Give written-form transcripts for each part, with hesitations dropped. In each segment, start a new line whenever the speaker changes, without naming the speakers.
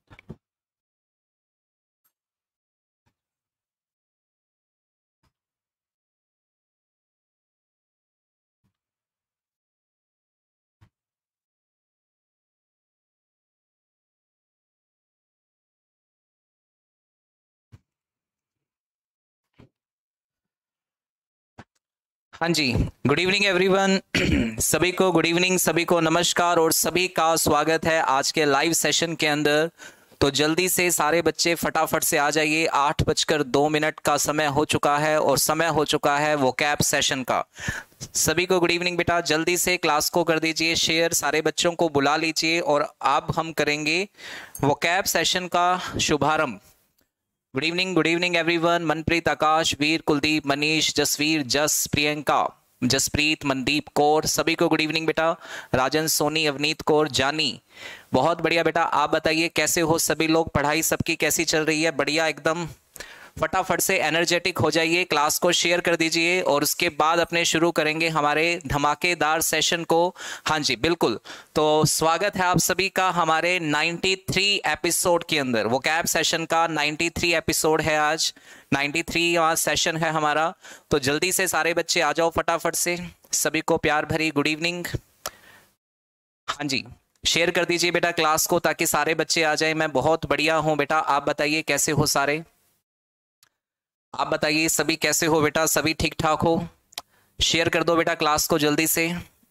हाँ जी। Good evening everyone. सभी को गुड इवनिंग, सभी को नमस्कार और सभी का स्वागत है आज के लाइव सेशन के अंदर। तो जल्दी से सारे बच्चे फटाफट से आ जाइए। 8:02 का समय हो चुका है और समय हो चुका है वोकैब सेशन का। सभी को गुड इवनिंग बेटा। जल्दी से क्लास को कर दीजिए शेयर, सारे बच्चों को बुला लीजिए और अब हम करेंगे वोकैब सेशन का शुभारंभ। Good evening everyone. Manpreet, Akash, Veer, Kuldeep, Manish, Jasveer, Jas, Priyanka, Jasprit, Mandeep Kaur, सभी को गुड इवनिंग बेटा। राजन, सोनी, अवनीत कौर, जानी, बहुत बढ़िया बेटा। आप बताइए कैसे हो सभी लोग, पढ़ाई सबकी कैसी चल रही है? बढ़िया एकदम। फटाफट से एनर्जेटिक हो जाइए, क्लास को शेयर कर दीजिए और उसके बाद अपने शुरू करेंगे हमारे धमाकेदार सेशन को। हाँ जी बिल्कुल। तो स्वागत है आप सभी का हमारे 93 एपिसोड के अंदर। वो कैब सेशन का 93 एपिसोड है आज, 93वां सेशन है हमारा। तो जल्दी से सारे बच्चे आ जाओ फटाफट से। सभी को प्यार भरी गुड इवनिंग। हाँ जी, शेयर कर दीजिए बेटा क्लास को ताकि सारे बच्चे आ जाए। मैं बहुत बढ़िया हूँ बेटा, आप बताइए कैसे हो सारे? आप बताइए सभी कैसे हो बेटा? सभी ठीक ठाक हो? शेयर कर दो बेटा क्लास को जल्दी से।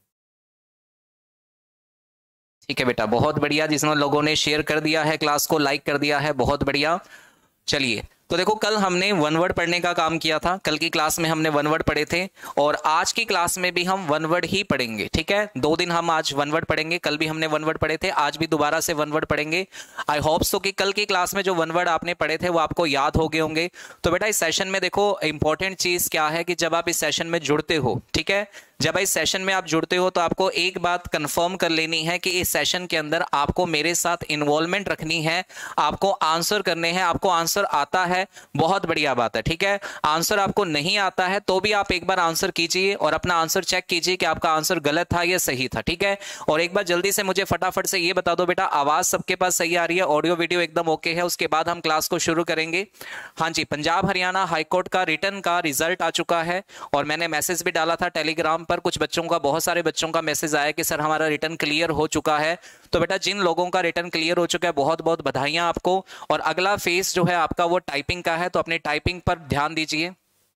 ठीक है बेटा, बहुत बढ़िया। जिसने लोगों ने शेयर कर दिया है, क्लास को लाइक कर दिया है, बहुत बढ़िया। चलिए, तो देखो कल हमने वन वर्ड पढ़ने का काम किया था। कल की क्लास में हमने वन वर्ड पढ़े थे और आज की क्लास में भी हम वन वर्ड ही पढ़ेंगे। ठीक है, 2 दिन हम आज वन वर्ड पढ़ेंगे। कल भी हमने वन वर्ड पढ़े थे, आज भी दोबारा से वन वर्ड पढ़ेंगे। आई होप सो कि कल की क्लास में जो वन वर्ड आपने पढ़े थे वो आपको याद हो गए होंगे। तो बेटा इस सेशन में देखो इंपॉर्टेंट चीज क्या है कि जब आप इस सेशन में जुड़ते हो, ठीक है, जब इस सेशन में आप जुड़ते हो तो आपको एक बात कंफर्म कर लेनी है कि इस सेशन के अंदर आपको मेरे साथ इन्वॉल्वमेंट रखनी है, आपको आंसर करने हैं। आपको आंसर आता है, बहुत बढ़िया बात है, ठीक है। आंसर आपको नहीं आता है तो भी आप एक बार आंसर कीजिए और अपना आंसर चेक कीजिए कि आपका आंसर गलत था या सही था, ठीक है। और एक बार जल्दी से मुझे फटाफट से ये बता दो बेटा, आवाज सबके पास सही आ रही है? ऑडियो वीडियो एकदम ओके है? उसके बाद हम क्लास को शुरू करेंगे। हाँ जी, पंजाब हरियाणा हाईकोर्ट का रिटर्न का रिजल्ट आ चुका है और मैंने मैसेज भी डाला था टेलीग्राम पर। कुछ बच्चों का, बहुत सारे बच्चों का मैसेज आया कि सर हमारा रिटर्न क्लियर हो चुका है। तो बेटा जिन लोगों का रिटर्न क्लियर हो चुका है बहुत बहुत बधाइयां आपको। और अगला फेज जो है आपका वो टाइपिंग का है, तो अपने टाइपिंग पर ध्यान दीजिए,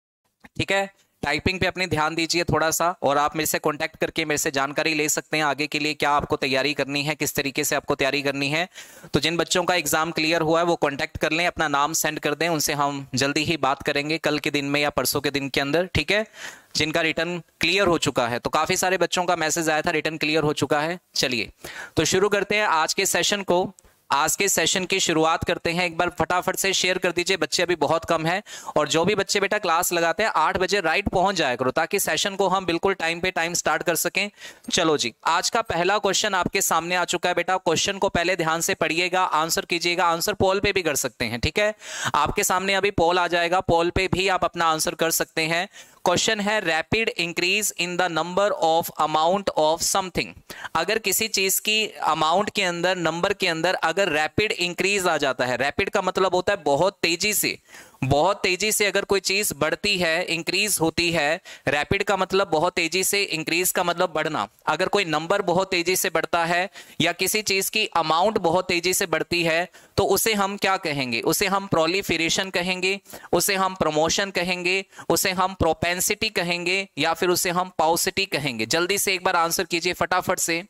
ठीक है। टाइपिंग पे अपने ध्यान दीजिए थोड़ा सा। और आप मेरे से कांटेक्ट करके मेरे से जानकारी ले सकते हैं आगे के लिए क्या आपको तैयारी करनी है, किस तरीके से आपको तैयारी करनी है। तो जिन बच्चों का एग्जाम क्लियर हुआ है वो कांटेक्ट कर लें, अपना नाम सेंड कर दें, उनसे हम जल्दी ही बात करेंगे कल के दिन में या परसों के दिन के अंदर, ठीक है। जिनका रिटर्न क्लियर हो चुका है, तो काफी सारे बच्चों का मैसेज आया था रिटर्न क्लियर हो चुका है। चलिए तो शुरू करते हैं आज के सेशन को। आज के सेशन की शुरुआत करते हैं। एक बार फटाफट से शेयर कर दीजिए, बच्चे अभी बहुत कम हैं। और जो भी बच्चे बेटा क्लास लगाते हैं 8 बजे राइट पहुंच जाया करो ताकि सेशन को हम बिल्कुल टाइम पे टाइम स्टार्ट कर सकें। चलो जी, आज का पहला क्वेश्चन आपके सामने आ चुका है बेटा। क्वेश्चन को पहले ध्यान से पढ़िएगा, आंसर कीजिएगा। आंसर पोल पे भी कर सकते हैं, ठीक है। आपके सामने अभी पोल आ जाएगा, पोल पे भी आप अपना आंसर कर सकते हैं। क्वेश्चन है rapid increase in the number of amount of something. अगर किसी चीज की अमाउंट के अंदर, नंबर के अंदर अगर रैपिड इंक्रीज आ जाता है, रैपिड का मतलब होता है बहुत तेजी से, बहुत तेजी से अगर कोई चीज बढ़ती है, इंक्रीज होती है। रैपिड का मतलब बहुत तेजी से, इंक्रीज का मतलब बढ़ना। अगर कोई नंबर बहुत तेजी से बढ़ता है या किसी चीज की अमाउंट बहुत तेजी से बढ़ती है तो उसे हम क्या कहेंगे? उसे हम प्रोलिफरेशन कहेंगे, उसे हम प्रमोशन कहेंगे, उसे हम प्रोपेंसिटी कहेंगे या फिर उसे हम पाउसिटी कहेंगे। जल्दी से एक बार आंसर कीजिए फटाफट से,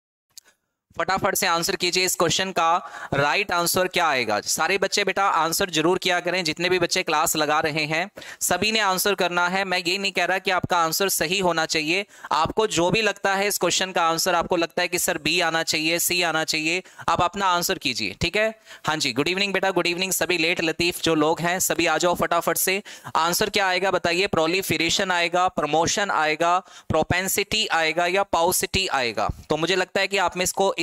फटाफट से आंसर कीजिए। इस क्वेश्चन का राइट आंसर क्या आएगा? सारे बच्चे बेटा आंसर जरूर किया करें, जितने भी बच्चे क्लास लगा रहे हैं सभी ने आंसर करना है। मैं ये नहीं कह रहा कि आपका आंसर सही होना चाहिए। आपको जो भी लगता है इस क्वेश्चन का आंसर, आपको लगता है कि सर बी आना चाहिए, सी आना चाहिए, आप अपना आंसर कीजिए, ठीक है। हाँ जी, गुड इवनिंग बेटा, गुड इवनिंग। सभी लेट लतीफ जो लोग हैं सभी आ जाओ फटाफट से। आंसर क्या आएगा बताइए? प्रोलिफरेशन आएगा, प्रमोशन आएगा, प्रोपेंसिटी आएगा या पाउसिटी आएगा? तो मुझे लगता है कि आप में इसको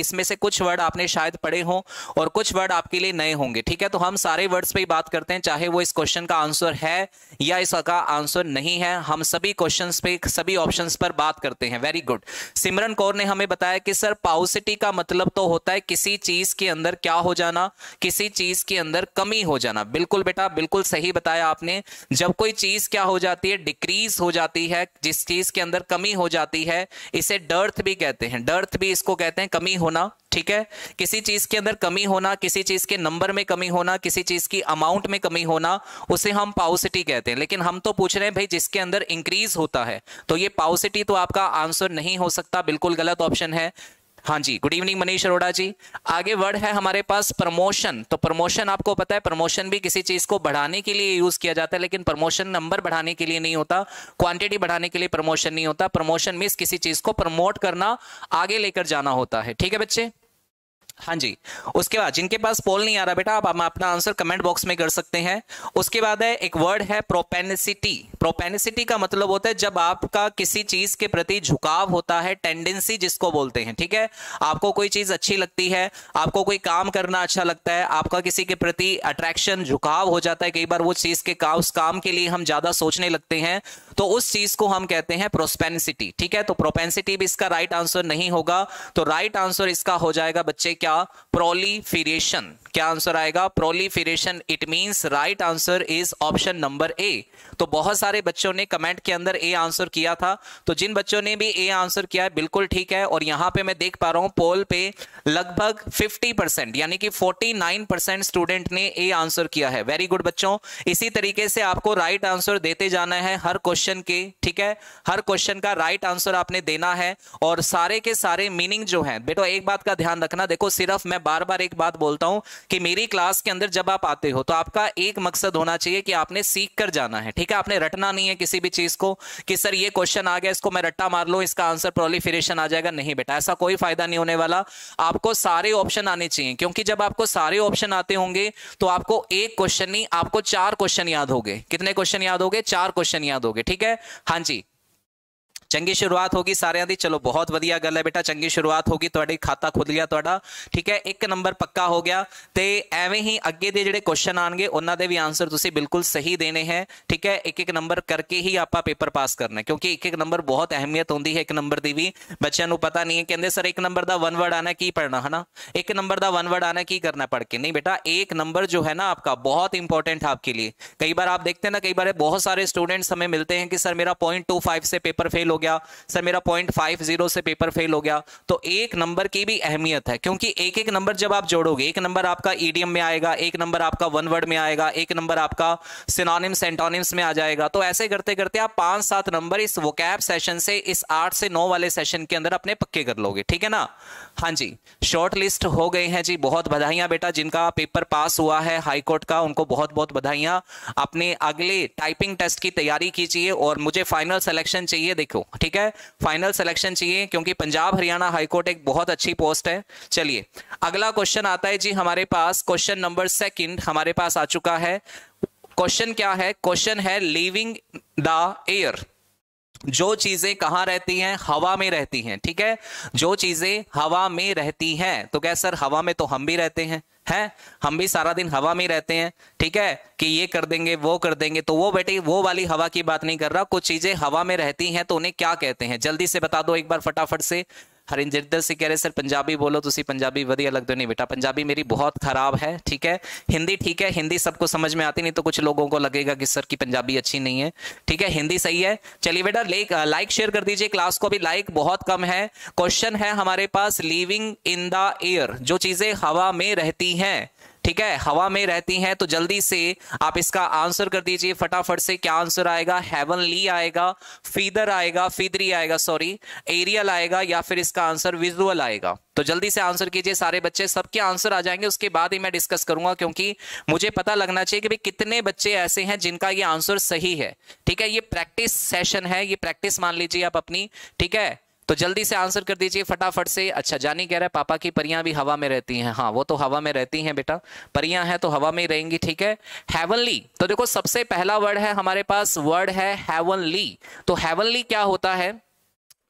इसमें से कुछ वर्ड आपने शायद पढ़े हो और कुछ वर्ड आपके लिए नए होंगे, ठीक है। तो हम सारे वर्ड्स पे ही बात करते हैं, चाहे वो इस क्वेश्चन का आंसर है या इसका आंसर नहीं है, हम सभी क्वेश्चंस पे, सभी ऑप्शंस पर बात करते हैं। Very good. सिमरन कौर ने हमें बताया कि सर पाउसिटी का मतलब तो होता है किसी चीज के अंदर क्या हो जाना, किसी चीज के अंदर कमी हो जाना। बिल्कुल बेटा, बिल्कुल सही बताया आपने। जब कोई चीज क्या हो जाती है, डिक्रीज हो जाती है, जिस चीज के अंदर कमी हो जाती है, इसे डर्थ भी कहते हैं। डर्थ भी इसको कहते हैं, कमी होना, ठीक है। किसी चीज के अंदर कमी होना, किसी चीज के नंबर में कमी होना, किसी चीज की अमाउंट में कमी होना, उसे हम पाउसिटी कहते हैं। लेकिन हम तो पूछ रहे हैं भाई जिसके अंदर इंक्रीज होता है, तो ये पाउसिटी तो आपका आंसर नहीं हो सकता, बिल्कुल गलत ऑप्शन है। हाँ जी, गुड इवनिंग मनीष अरोड़ा जी। आगे वर्ड है हमारे पास प्रमोशन। तो प्रमोशन आपको पता है, प्रमोशन भी किसी चीज को बढ़ाने के लिए यूज किया जाता है, लेकिन प्रमोशन नंबर बढ़ाने के लिए नहीं होता, क्वांटिटी बढ़ाने के लिए प्रमोशन नहीं होता। प्रमोशन मींस किसी चीज को प्रमोट करना, आगे लेकर जाना होता है, ठीक है बच्चे। हाँ जी, उसके बाद जिनके पास पोल नहीं आ रहा बेटा, आप अपना आंसर कमेंट बॉक्स में कर सकते हैं। उसके बाद है एक वर्ड है प्रोपेनिसिटी। प्रोपेनिसिटी का मतलब होता है जब आपका किसी चीज के प्रति झुकाव होता है, टेंडेंसी जिसको बोलते हैं, ठीक है। आपको कोई चीज अच्छी लगती है, आपको कोई काम करना अच्छा लगता है, आपका किसी के प्रति अट्रैक्शन, झुकाव हो जाता है, कई बार वो चीज के उस काम के लिए हम ज्यादा सोचने लगते हैं, तो उस चीज को हम कहते हैं प्रोस्पेनिसिटी, ठीक है। तो प्रोपेंसिटी भी इसका राइट आंसर नहीं होगा, तो राइट आंसर इसका हो जाएगा बच्चे क्या, प्रोलिफेरेशन। क्या आंसर आएगा, proliferation. It means right answer is option number A. तो बहुत सारे बच्चों ने कमेंट के अंदर ए आंसर किया था, तो जिन बच्चों ने भी ए आंसर किया है बिल्कुल ठीक है। और यहां पे मैं देख पा रहा हूं पोल पे लगभग 50% यानी कि 49% स्टूडेंट ने ए आंसर किया है। वेरी गुड बच्चों, इसी तरीके से आपको राइट आंसर देते जाना है हर क्वेश्चन के, ठीक है। हर क्वेश्चन का राइट आंसर आपने देना है, और सारे के सारे मीनिंग जो है बेटा, एक बात का ध्यान रखना, देखो सिर्फ मैं बार बार एक बात बोलता हूं कि मेरी क्लास के अंदर जब आप आते हो तो आपका एक मकसद होना चाहिए कि आपने सीख कर जाना है, ठीक है। आपने रटना नहीं है किसी भी चीज को कि सर ये क्वेश्चन आ गया, इसको मैं रट्टा मार लूं, इसका आंसर प्रोलिफेरेशन आ जाएगा। नहीं बेटा, ऐसा कोई फायदा नहीं होने वाला। आपको सारे ऑप्शन आने चाहिए, क्योंकि जब आपको सारे ऑप्शन आते होंगे तो आपको एक क्वेश्चन नहीं, आपको 4 क्वेश्चन याद होंगे। कितने क्वेश्चन याद होंगे, 4 क्वेश्चन याद होंगे, ठीक है। हाँ जी, चंगी शुरुआत होगी सारे दी, चलो बहुत बढ़िया गल है बेटा, चंगी शुरुआत होगी, ਤੁਹਾਡੇ खाता खुल गया ਤੁਹਾਡਾ, ठीक है। एक नंबर पक्का हो गया। ਤੇ ਐਵੇਂ ਹੀ ਅੱਗੇ ਦੇ ਜਿਹੜੇ क्वेश्चन ਆਣਗੇ ਉਹਨਾਂ ਦੇ ਵੀ ਆਨਸਰ ਤੁਸੀਂ ਬਿਲकुल सही देने हैं, ठीक है। एक एक नंबर करके ही ਆਪਾਂ पेपर पास करना है, क्योंकि एक एक नंबर बहुत अहमियत होती है। एक नंबर ਦੀ भी ਬੱਚਿਆਂ ਨੂੰ पता नहीं है, ਕਹਿੰਦੇ सर एक नंबर ਦਾ 1 वर्ड आना की पढ़ना है ना, एक नंबर ਦਾ 1 वर्ड आना की करना पढ़ के, नहीं बेटा। एक नंबर जो है ना आपका बहुत इंपॉर्टेंट है आपके लिए। कई बार आप देखते हैं ना, कई बार बहुत सारे स्टूडेंट्स हमें मिलते हैं कि सर मेरा 0.25 से पेपर फेल हो गया, सर मेरा 0.50 से पेपर फेल हो गया। तो एक नंबर की भी अहमियत है, क्योंकि एक एक नंबर जब आप जोड़ोगे, एक नंबर आपका ईडियम में आएगा, एक नंबर आपका 1 वर्ड में आएगा, एक नंबर आपका सिनोनिम्स एंटोनिम्स में आ जाएगा। तो ऐसे करते करते आप 5-7 नंबर इस वोकैब सेशन से, इस 8 से 9 वाले सेशन के अंदर अपने पक्के कर लोगे, ठीक है ना। हाँ जी, शॉर्ट लिस्ट हो गए हैं जी, बहुत बधाइयां बेटा। जिनका पेपर पास हुआ है हाई कोर्ट का, उनको बहुत बहुत बधाइयां। अपने अगले टाइपिंग टेस्ट की तैयारी कीजिए, और मुझे फाइनल सिलेक्शन चाहिए, देखो ठीक है, फाइनल सिलेक्शन चाहिए, क्योंकि पंजाब हरियाणा हाई कोर्ट एक बहुत अच्छी पोस्ट है। चलिए अगला क्वेश्चन आता है जी हमारे पास, क्वेश्चन नंबर 2 हमारे पास आ चुका है। क्वेश्चन क्या है, क्वेश्चन है लिविंग द एयर। जो चीजें कहां रहती हैं, हवा में रहती हैं, ठीक है। जो चीजें हवा में रहती हैं, तो क्या सर हवा में तो हम भी रहते हैं, हैं हम भी सारा दिन हवा में रहते हैं, ठीक है, कि ये कर देंगे वो कर देंगे। तो वो बेटे वो वाली हवा की बात नहीं कर रहा, कुछ चीजें हवा में रहती हैं तो उन्हें क्या कहते हैं, जल्दी से बता दो एक बार फटाफट से। हरिंदर से कह रहे सर पंजाबी बोलो, तुसी पंजाबी वधिया लगते हो। नहीं बेटा, पंजाबी मेरी बहुत खराब है, ठीक है। हिंदी ठीक है, हिंदी सबको समझ में आती, नहीं तो कुछ लोगों को लगेगा कि सर की पंजाबी अच्छी नहीं है, ठीक है। हिंदी सही है। चलिए बेटा लाइक शेयर कर दीजिए क्लास को, भी लाइक बहुत कम है। क्वेश्चन है हमारे पास लिविंग इन द एयर, जो चीजें हवा में रहती हैं, ठीक है, हवा में रहती हैं। तो जल्दी से आप इसका आंसर कर दीजिए फटाफट से। क्या आंसर आएगा, हेवनली आएगा, फीदर आएगा, फीदरी आएगा, सॉरी एरियल आएगा, या फिर इसका आंसर विजुअल आएगा। तो जल्दी से आंसर कीजिए सारे बच्चे, सबके आंसर आ जाएंगे, उसके बाद ही मैं डिस्कस करूंगा, क्योंकि मुझे पता लगना चाहिए कि भाई कितने बच्चे ऐसे हैं जिनका ये आंसर सही है, ठीक है। ये प्रैक्टिस सेशन है, ये प्रैक्टिस मान लीजिए आप अपनी, ठीक है। तो जल्दी से आंसर कर दीजिए फटाफट से। अच्छा, जानी कह रहा है पापा की परियां भी हवा में रहती हैं। हाँ, वो तो हवा में रहती हैं बेटा, परियां हैं तो हवा में ही रहेंगी, ठीक है। हेवनली, तो देखो सबसे पहला वर्ड है हमारे पास, वर्ड है हेवनली। तो हेवनली क्या होता है,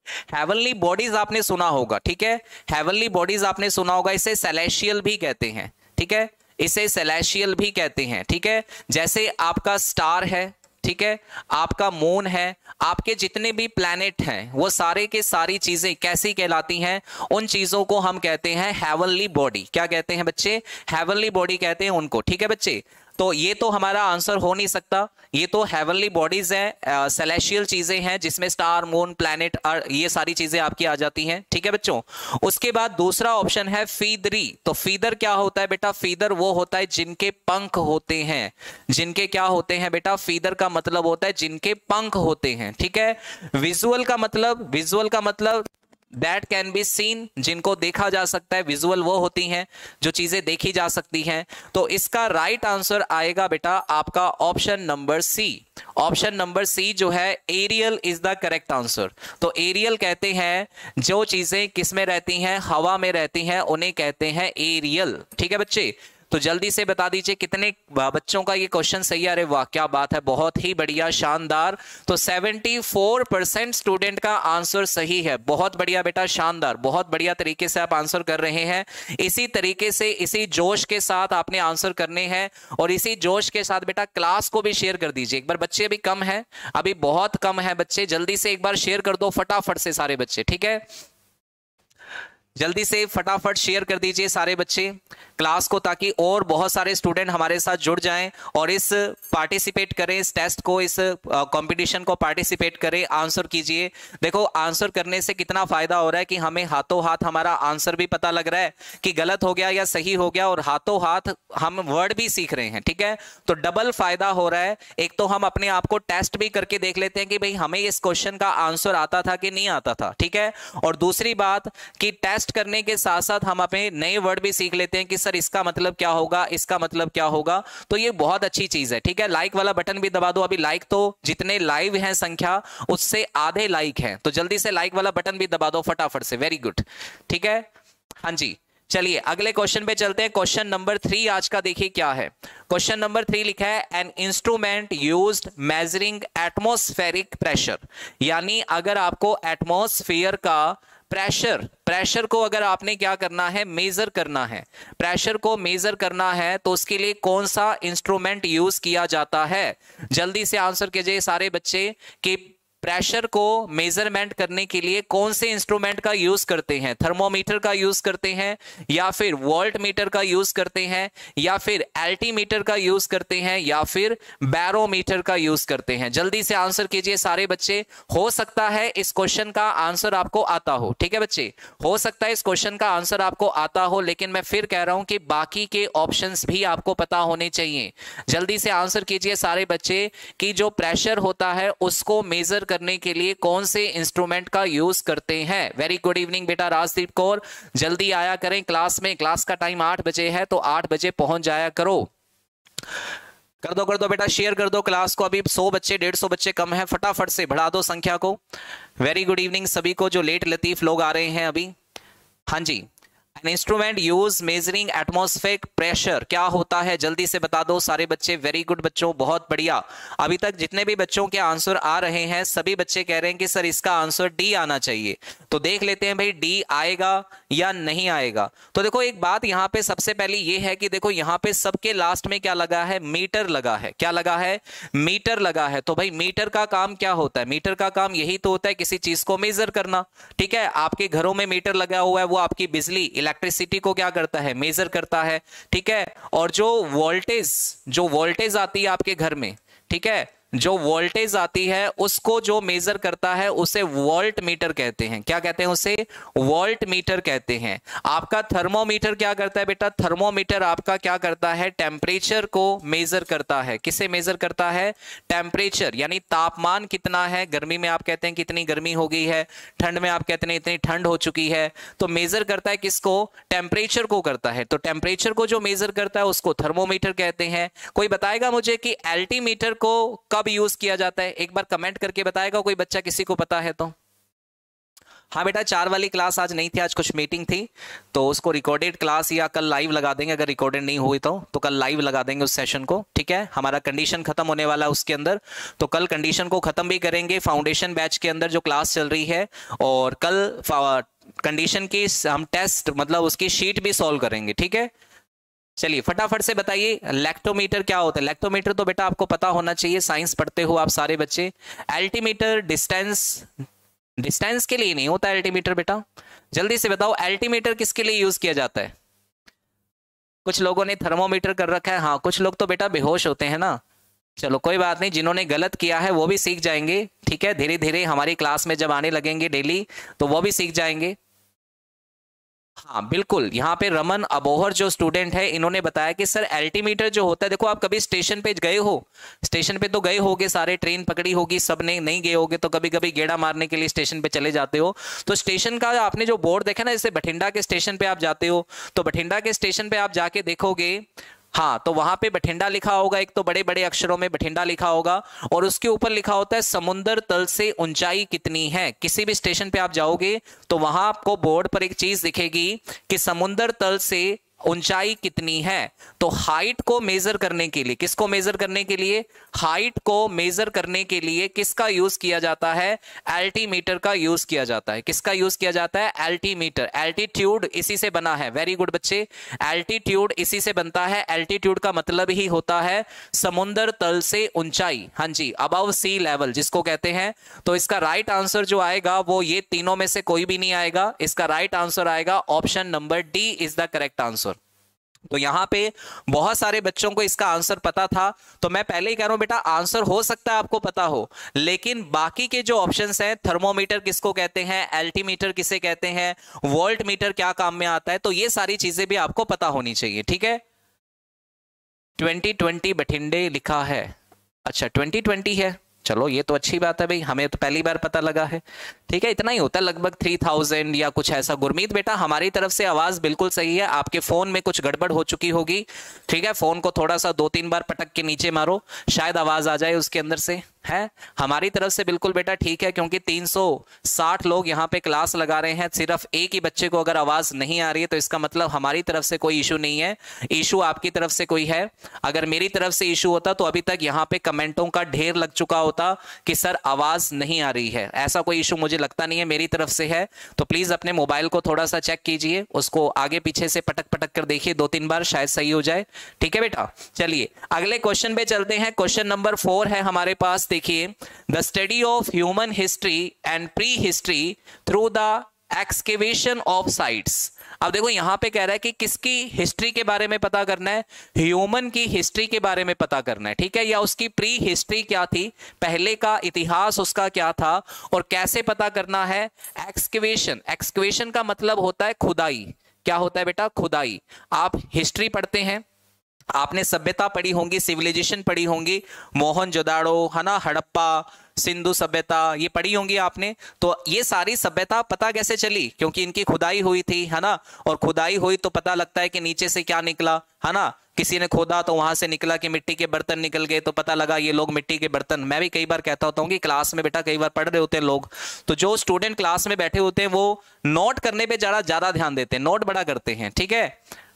हेवनली बॉडीज आपने सुना होगा, ठीक है, हेवनली बॉडीज आपने सुना होगा, इसे सेलेशियल भी कहते हैं, ठीक है, इसे सेलेशियल भी कहते हैं, ठीक है। जैसे आपका स्टार है, ठीक है, आपका मून है, आपके जितने भी प्लैनेट हैं वो सारे के सारी चीजें कैसी कहलाती हैं, उन चीजों को हम कहते हैं हेवनली बॉडी। क्या कहते हैं बच्चे? हेवनली बॉडी कहते हैं उनको, ठीक है बच्चे। तो ये तो हमारा आंसर हो नहीं सकता, ये तो हेवनली बॉडीज हैं, सेलेशियल चीजें हैं जिसमें स्टार, मून, प्लैनेट, ये सारी चीजें आपकी आ जाती हैं, ठीक है बच्चों। उसके बाद दूसरा ऑप्शन है फीदरी। तो फीदर क्या होता है बेटा? फीदर वो होता है जिनके पंख होते हैं, जिनके क्या होते हैं बेटा? फीदर का मतलब होता है जिनके पंख होते हैं, ठीक है। विजुअल का मतलब, विजुअल का मतलब दैट कैन बी सीन, जिनको देखा जा सकता है। विजुअल वो होती हैं जो चीजें देखी जा सकती हैं। तो इसका राइट आंसर आएगा बेटा आपका option number C. Option number C जो है aerial is the correct answer. तो एरियल कहते हैं जो चीजें किस में रहती हैं? हवा में रहती हैं, उन्हें कहते हैं एरियल, ठीक है बच्चे। तो जल्दी से बता दीजिए कितने बच्चों का ये क्वेश्चन सही है? अरे वाह क्या बात है, बहुत ही बढ़िया, शानदार। तो 74% स्टूडेंट का आंसर सही है। बहुत बढ़िया बेटा, शानदार, बहुत बढ़िया तरीके से आप आंसर कर रहे हैं। इसी तरीके से, इसी जोश के साथ आपने आंसर करने हैं, और इसी जोश के साथ बेटा क्लास को भी शेयर कर दीजिए एक बार। बच्चे अभी कम है, अभी बहुत कम है बच्चे, जल्दी से एक बार शेयर कर दो फटाफट से सारे बच्चे, ठीक है। जल्दी से फटाफट शेयर कर दीजिए सारे बच्चे क्लास को, ताकि और बहुत सारे स्टूडेंट हमारे साथ जुड़ जाएं और इस पार्टिसिपेट करें, इस टेस्ट को, इस कंपटीशन को पार्टिसिपेट करें, आंसर कीजिए। देखो आंसर करने से कितना फायदा हो रहा है कि हमें हाथों हाथ हमारा आंसर भी पता लग रहा है कि गलत हो गया या सही हो गया, और हाथों हाथ हम वर्ड भी सीख रहे हैं, ठीक है। तो डबल फायदा हो रहा है। एक तो हम अपने आप को टेस्ट भी करके देख लेते हैं कि भाई हमें इस क्वेश्चन का आंसर आता था कि नहीं आता था, ठीक है। और दूसरी बात कि टेस्ट करने के साथ साथ हम अपने नए वर्ड भी सीख लेते हैं कि सर इसका मतलब क्या होगा, इसका मतलब क्या होगा। तो ये बहुत अच्छी चीज है, ठीक है। लाइक वाला बटन भी दबा दो। अभी लाइक तो जितने लाइव हैं संख्या उससे आधे लाइक हैं, तो जल्दी से लाइक वाला बटन भी दबा दो फटाफट से। वेरी गुड, ठीक है। हाँ जी, चलिए अगले क्वेश्चन पे चलते हैं। क्वेश्चन नंबर 3 आज का देखिए क्या है। क्वेश्चन नंबर 3 लिखा है an instrument used measuring atmospheric pressure. यानी अगर आपको एटमॉस्फेयर का प्रेशर को अगर आपने क्या करना है, मेजर करना है, प्रेशर को मेजर करना है, तो उसके लिए कौन सा इंस्ट्रूमेंट यूज किया जाता है? जल्दी से आंसर कीजिए सारे बच्चे कि प्रेशर को मेजरमेंट करने के लिए कौन से इंस्ट्रूमेंट का यूज करते हैं? थर्मोमीटर का यूज करते हैं, या फिर वोल्ट मीटर का यूज करते हैं, या फिर एल्टीमीटर का यूज करते हैं, या फिर बैरोमीटर का यूज करते हैं? जल्दी से आंसर कीजिए सारे बच्चे। हो सकता है इस क्वेश्चन का आंसर आपको आता हो, ठीक है बच्चे, हो सकता है इस क्वेश्चन का आंसर आपको आता हो, लेकिन मैं फिर कह रहा हूं कि बाकी के ऑप्शंस भी आपको पता होने चाहिए। जल्दी से आंसर कीजिए सारे बच्चे कि जो प्रेशर होता है उसको मेजर करने के लिए कौन से इंस्ट्रूमेंट का यूज करते हैं? वेरी गुड इवनिंग बेटा राजदीप कौर, जल्दी आया करें क्लास में। क्लास का टाइम 8 बजे है, तो 8 बजे पहुंच जाया करो। कर दो बेटा, शेयर कर दो क्लास को। अभी 100 बच्चे, 150 बच्चे कम है, फटाफट से बढ़ा दो संख्या को। वेरी गुड इवनिंग सभी को जो लेट लतीफ लोग आ रहे हैं अभी। हाँ जी, An instrument used measuring atmospheric pressure क्या होता है? जल्दी से बता दो सारे बच्चे। वेरी गुड बच्चों, बहुत बढ़िया। अभी तक जितने भी बच्चों के आंसर आ रहे हैं सभी बच्चे कह रहे हैं कि सर इसका आंसर डी आना चाहिए। तो देख लेते हैं भाई डी आएगा या नहीं आएगा। तो देखो एक बात यहाँ पे सबसे पहले ये है कि देखो यहाँ पे सबके लास्ट में क्या लगा है? मीटर लगा है। क्या लगा है? मीटर लगा है। तो भाई मीटर का काम क्या होता है? मीटर का काम यही तो होता है किसी चीज को मेजर करना, ठीक है। आपके घरों में मीटर लगा हुआ है, वो आपकी बिजली, इलेक्ट्रिसिटी को क्या करता है? मेजर करता है, ठीक है। और जो वोल्टेज आती है आपके घर में, ठीक है, जो वोल्टेज आती है उसको जो मेजर करता है उसे वोल्ट मीटर कहते हैं। क्या कहते हैं? उसे वोल्ट मीटर कहते हैं। आपका थर्मोमीटर क्या करता है बेटा? थर्मोमीटर आपका क्या करता है? टेम्परेचर को मेजर करता है। किसे मेजर करता है? टेम्परेचर, यानी तापमान कितना है। गर्मी में आप कहते हैं कितनी गर्मी हो गई है, ठंड में आप कहते हैं इतनी ठंड हो चुकी है। तो मेजर करता है किसको? टेम्परेचर को करता है। तो टेम्परेचर को जो मेजर करता है उसको थर्मोमीटर कहते हैं। कोई बताएगा मुझे कि एल्टीमीटर को कब यूज किया जाता है? एक बार कमेंट करके बताएगा कोई बच्चा, किसी को पता है तो। हाँ बेटा 4 वाली क्लास आज नहीं थी, आज कुछ मीटिंग थी, तो उसको रिकॉर्डेड क्लास या कल लाइव लगा देंगे, अगर रिकॉर्डेड नहीं हुई तो कल लाइव लगा देंगे उस सेशन को, ठीक है। हमारा कंडीशन खत्म होने वाला है उसके अंदर, तो कल कंडीशन को खत्म भी करेंगे फाउंडेशन बैच के अंदर जो क्लास चल रही है, और कल कंडीशन की हम टेस्ट मतलब उसकी शीट भी सॉल्व करेंगे, ठीक है। चलिए फटाफट से बताइए लैक्टोमीटर क्या होता है। लैक्टोमीटर तो बेटा आपको पता होना चाहिए, साइंस पढ़ते हो आप सारे बच्चे। एल्टीमीटर डिस्टेंस के लिए नहीं होता एल्टीमीटर बेटा, जल्दी से बताओ एल्टीमीटर किसके लिए यूज किया जाता है। कुछ लोगों ने थर्मोमीटर कर रखा है, हाँ कुछ लोग तो बेटा बेहोश होते हैं ना, चलो कोई बात नहीं, जिन्होंने गलत किया है वो भी सीख जाएंगे, ठीक है। धीरे धीरे हमारी क्लास में जब आने लगेंगे डेली तो वो भी सीख जाएंगे। हाँ बिल्कुल, यहाँ पे रमन अबोहर जो स्टूडेंट है इन्होंने बताया कि सर एल्टीमीटर जो होता है, देखो आप कभी स्टेशन पे गए हो, स्टेशन पे तो गए होगे सारे, ट्रेन पकड़ी होगी सबने, नहीं गए होगे तो कभी कभी गेड़ा मारने के लिए स्टेशन पे चले जाते हो, तो स्टेशन का आपने जो बोर्ड देखा ना, जैसे बठिंडा के स्टेशन पे आप जाते हो तो बठिंडा के स्टेशन पे आप जाके देखोगे, हाँ तो वहां पे बठिंडा लिखा होगा, एक तो बड़े बड़े अक्षरों में बठिंडा लिखा होगा, और उसके ऊपर लिखा होता है समुद्र तल से ऊंचाई कितनी है। किसी भी स्टेशन पे आप जाओगे तो वहां आपको बोर्ड पर एक चीज दिखेगी कि समुद्र तल से ऊंचाई कितनी है। तो हाइट को मेजर करने के लिए, किसको मेजर करने के लिए, हाइट को मेजर करने के लिए किसका यूज किया जाता है, एल्टीमीटर का यूज किया जाता है। किसका यूज किया जाता है, एल्टीमीटर। एल्टीट्यूड इसी से बना है, वेरी गुड बच्चे, एल्टीट्यूड इसी से बनता है। एल्टीट्यूड का मतलब ही होता है समुद्र तल से ऊंचाई, हाँ जी, अबव सी लेवल जिसको कहते हैं। तो इसका राइट आंसर जो आएगा वो ये तीनों में से कोई भी नहीं आएगा, इसका राइट आंसर आएगा option number D is the correct answer. तो यहां पे बहुत सारे बच्चों को इसका आंसर पता था, तो मैं पहले ही कह रहा हूं बेटा आंसर हो सकता है आपको पता हो, लेकिन बाकी के जो ऑप्शंस हैं, थर्मोमीटर किसको कहते हैं, एल्टीमीटर किसे कहते हैं, वोल्ट मीटर क्या काम में आता है, तो ये सारी चीजें भी आपको पता होनी चाहिए, ठीक है। 2020 बठिंडे लिखा है, अच्छा 2020 है, चलो ये तो अच्छी बात है भाई, हमें तो पहली बार पता लगा है, ठीक है। इतना ही होता है लगभग 3000 या कुछ ऐसा। गुरमीत बेटा हमारी तरफ से आवाज बिल्कुल सही है, आपके फोन में कुछ गड़बड़ हो चुकी होगी, ठीक है। फोन को थोड़ा सा 2-3 बार पटक के नीचे मारो, शायद आवाज आ जाए उसके अंदर से, है हमारी तरफ से बिल्कुल बेटा ठीक है, क्योंकि 360 लोग यहाँ पे क्लास लगा रहे हैं, सिर्फ एक ही बच्चे को अगर आवाज नहीं आ रही है तो इसका मतलब हमारी तरफ से कोई इशू नहीं है, इशू आपकी तरफ से कोई है। अगर मेरी तरफ से इशू होता तो अभी तक यहाँ पे कमेंटों का ढेर लग चुका होता कि सर आवाज नहीं आ रही है। ऐसा कोई इशू मुझे लगता नहीं है, मेरी तरफ से है। तो प्लीज अपने मोबाइल को थोड़ा सा चेक कीजिए, उसको आगे पीछे से पटक पटक कर देखिए 2-3 बार, शायद सही हो जाए, ठीक है बेटा। चलिए अगले क्वेश्चन पे चलते हैं। क्वेश्चन नंबर 4 है हमारे पास, देखिए, the study of human history and pre history through the excavation of sites. अब देखो यहां पे कह रहा है कि किसकी हिस्ट्री के बारे में पता करना है, ह्यूमन की हिस्ट्री के बारे में पता करना है, ठीक है, या उसकी प्री हिस्ट्री क्या थी, पहले का इतिहास उसका क्या था, और कैसे पता करना है। एक्सकेवेशन, एक्सकेवेशन का मतलब होता है खुदाई। क्या होता है बेटा, खुदाई। आप हिस्ट्री पढ़ते हैं, आपने सभ्यता पढ़ी होंगी, सिविलाइजेशन पढ़ी होंगी, मोहनजोदाड़ो है ना, हड़प्पा, सिंधु सभ्यता, ये पढ़ी होंगी आपने। तो ये सारी सभ्यता पता कैसे चली, क्योंकि इनकी खुदाई हुई थी, है ना, और खुदाई हुई तो पता लगता है कि नीचे से क्या निकला, है ना। किसी ने खोदा तो वहां से निकला कि मिट्टी के बर्तन निकल गए, तो पता लगा ये लोग मिट्टी के बर्तन। मैं भी कई बार कहता होता हूँ कि क्लास में बेटा कई बार पढ़ रहे होते हैं लोग, तो जो स्टूडेंट क्लास में बैठे होते हैं वो नोट करने पे ज्यादा ध्यान देते हैं, नोट बड़ा करते हैं, ठीक है,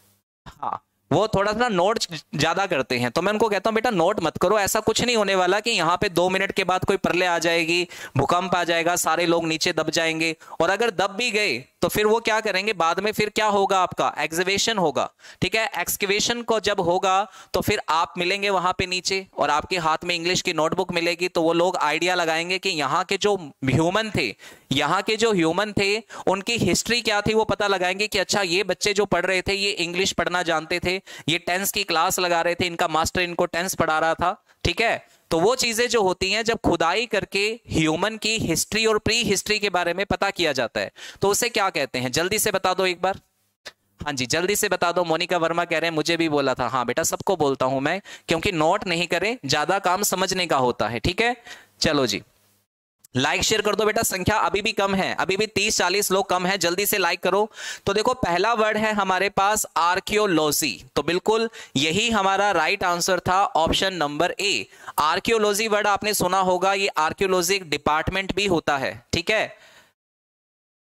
हाँ वो थोड़ा सा नोट ज्यादा करते हैं। तो मैं उनको कहता हूं बेटा नोट मत करो, ऐसा कुछ नहीं होने वाला कि यहाँ पे 2 मिनट के बाद कोई प्रलय आ जाएगी, भूकंप आ जाएगा, सारे लोग नीचे दब जाएंगे, और अगर दब भी गए तो फिर वो क्या करेंगे, बाद में फिर क्या होगा, आपका एक्सकेवेशन होगा, ठीक है। एक्सकेवेशन को जब होगा तो फिर आप मिलेंगे वहां पे नीचे, और आपके हाथ में इंग्लिश की नोटबुक मिलेगी, तो वो लोग आइडिया लगाएंगे कि यहाँ के जो ह्यूमन थे, यहाँ के जो ह्यूमन थे उनकी हिस्ट्री क्या थी, वो पता लगाएंगे कि अच्छा ये बच्चे जो पढ़ रहे थे ये इंग्लिश पढ़ना जानते थे, ये टेंस की क्लास लगा रहे थे, इनका मास्टर इनको टेंस पढ़ा रहा था, ठीक है। तो वो चीजें जो होती हैं जब खुदाई करके ह्यूमन की हिस्ट्री और प्री हिस्ट्री के बारे में पता किया जाता है, तो उसे क्या कहते हैं, जल्दी से बता दो एक बार। हाँ जी जल्दी से बता दो। मोनिका वर्मा कह रहे हैं मुझे भी बोला था, हाँ बेटा सबको बोलता हूं मैं, क्योंकि नोट नहीं करें, ज्यादा काम समझने का होता है, ठीक है। चलो जी लाइक शेयर कर दो बेटा, संख्या अभी भी कम है, अभी भी 30-40 लोग कम है, जल्दी से लाइक करो। तो देखो पहला वर्ड है हमारे पास आर्कियोलॉजी, तो बिल्कुल यही हमारा राइट आंसर था, option number A. Archaeology word आपने सुना होगा, ये आर्कियोलॉजी एक डिपार्टमेंट भी होता है, ठीक है।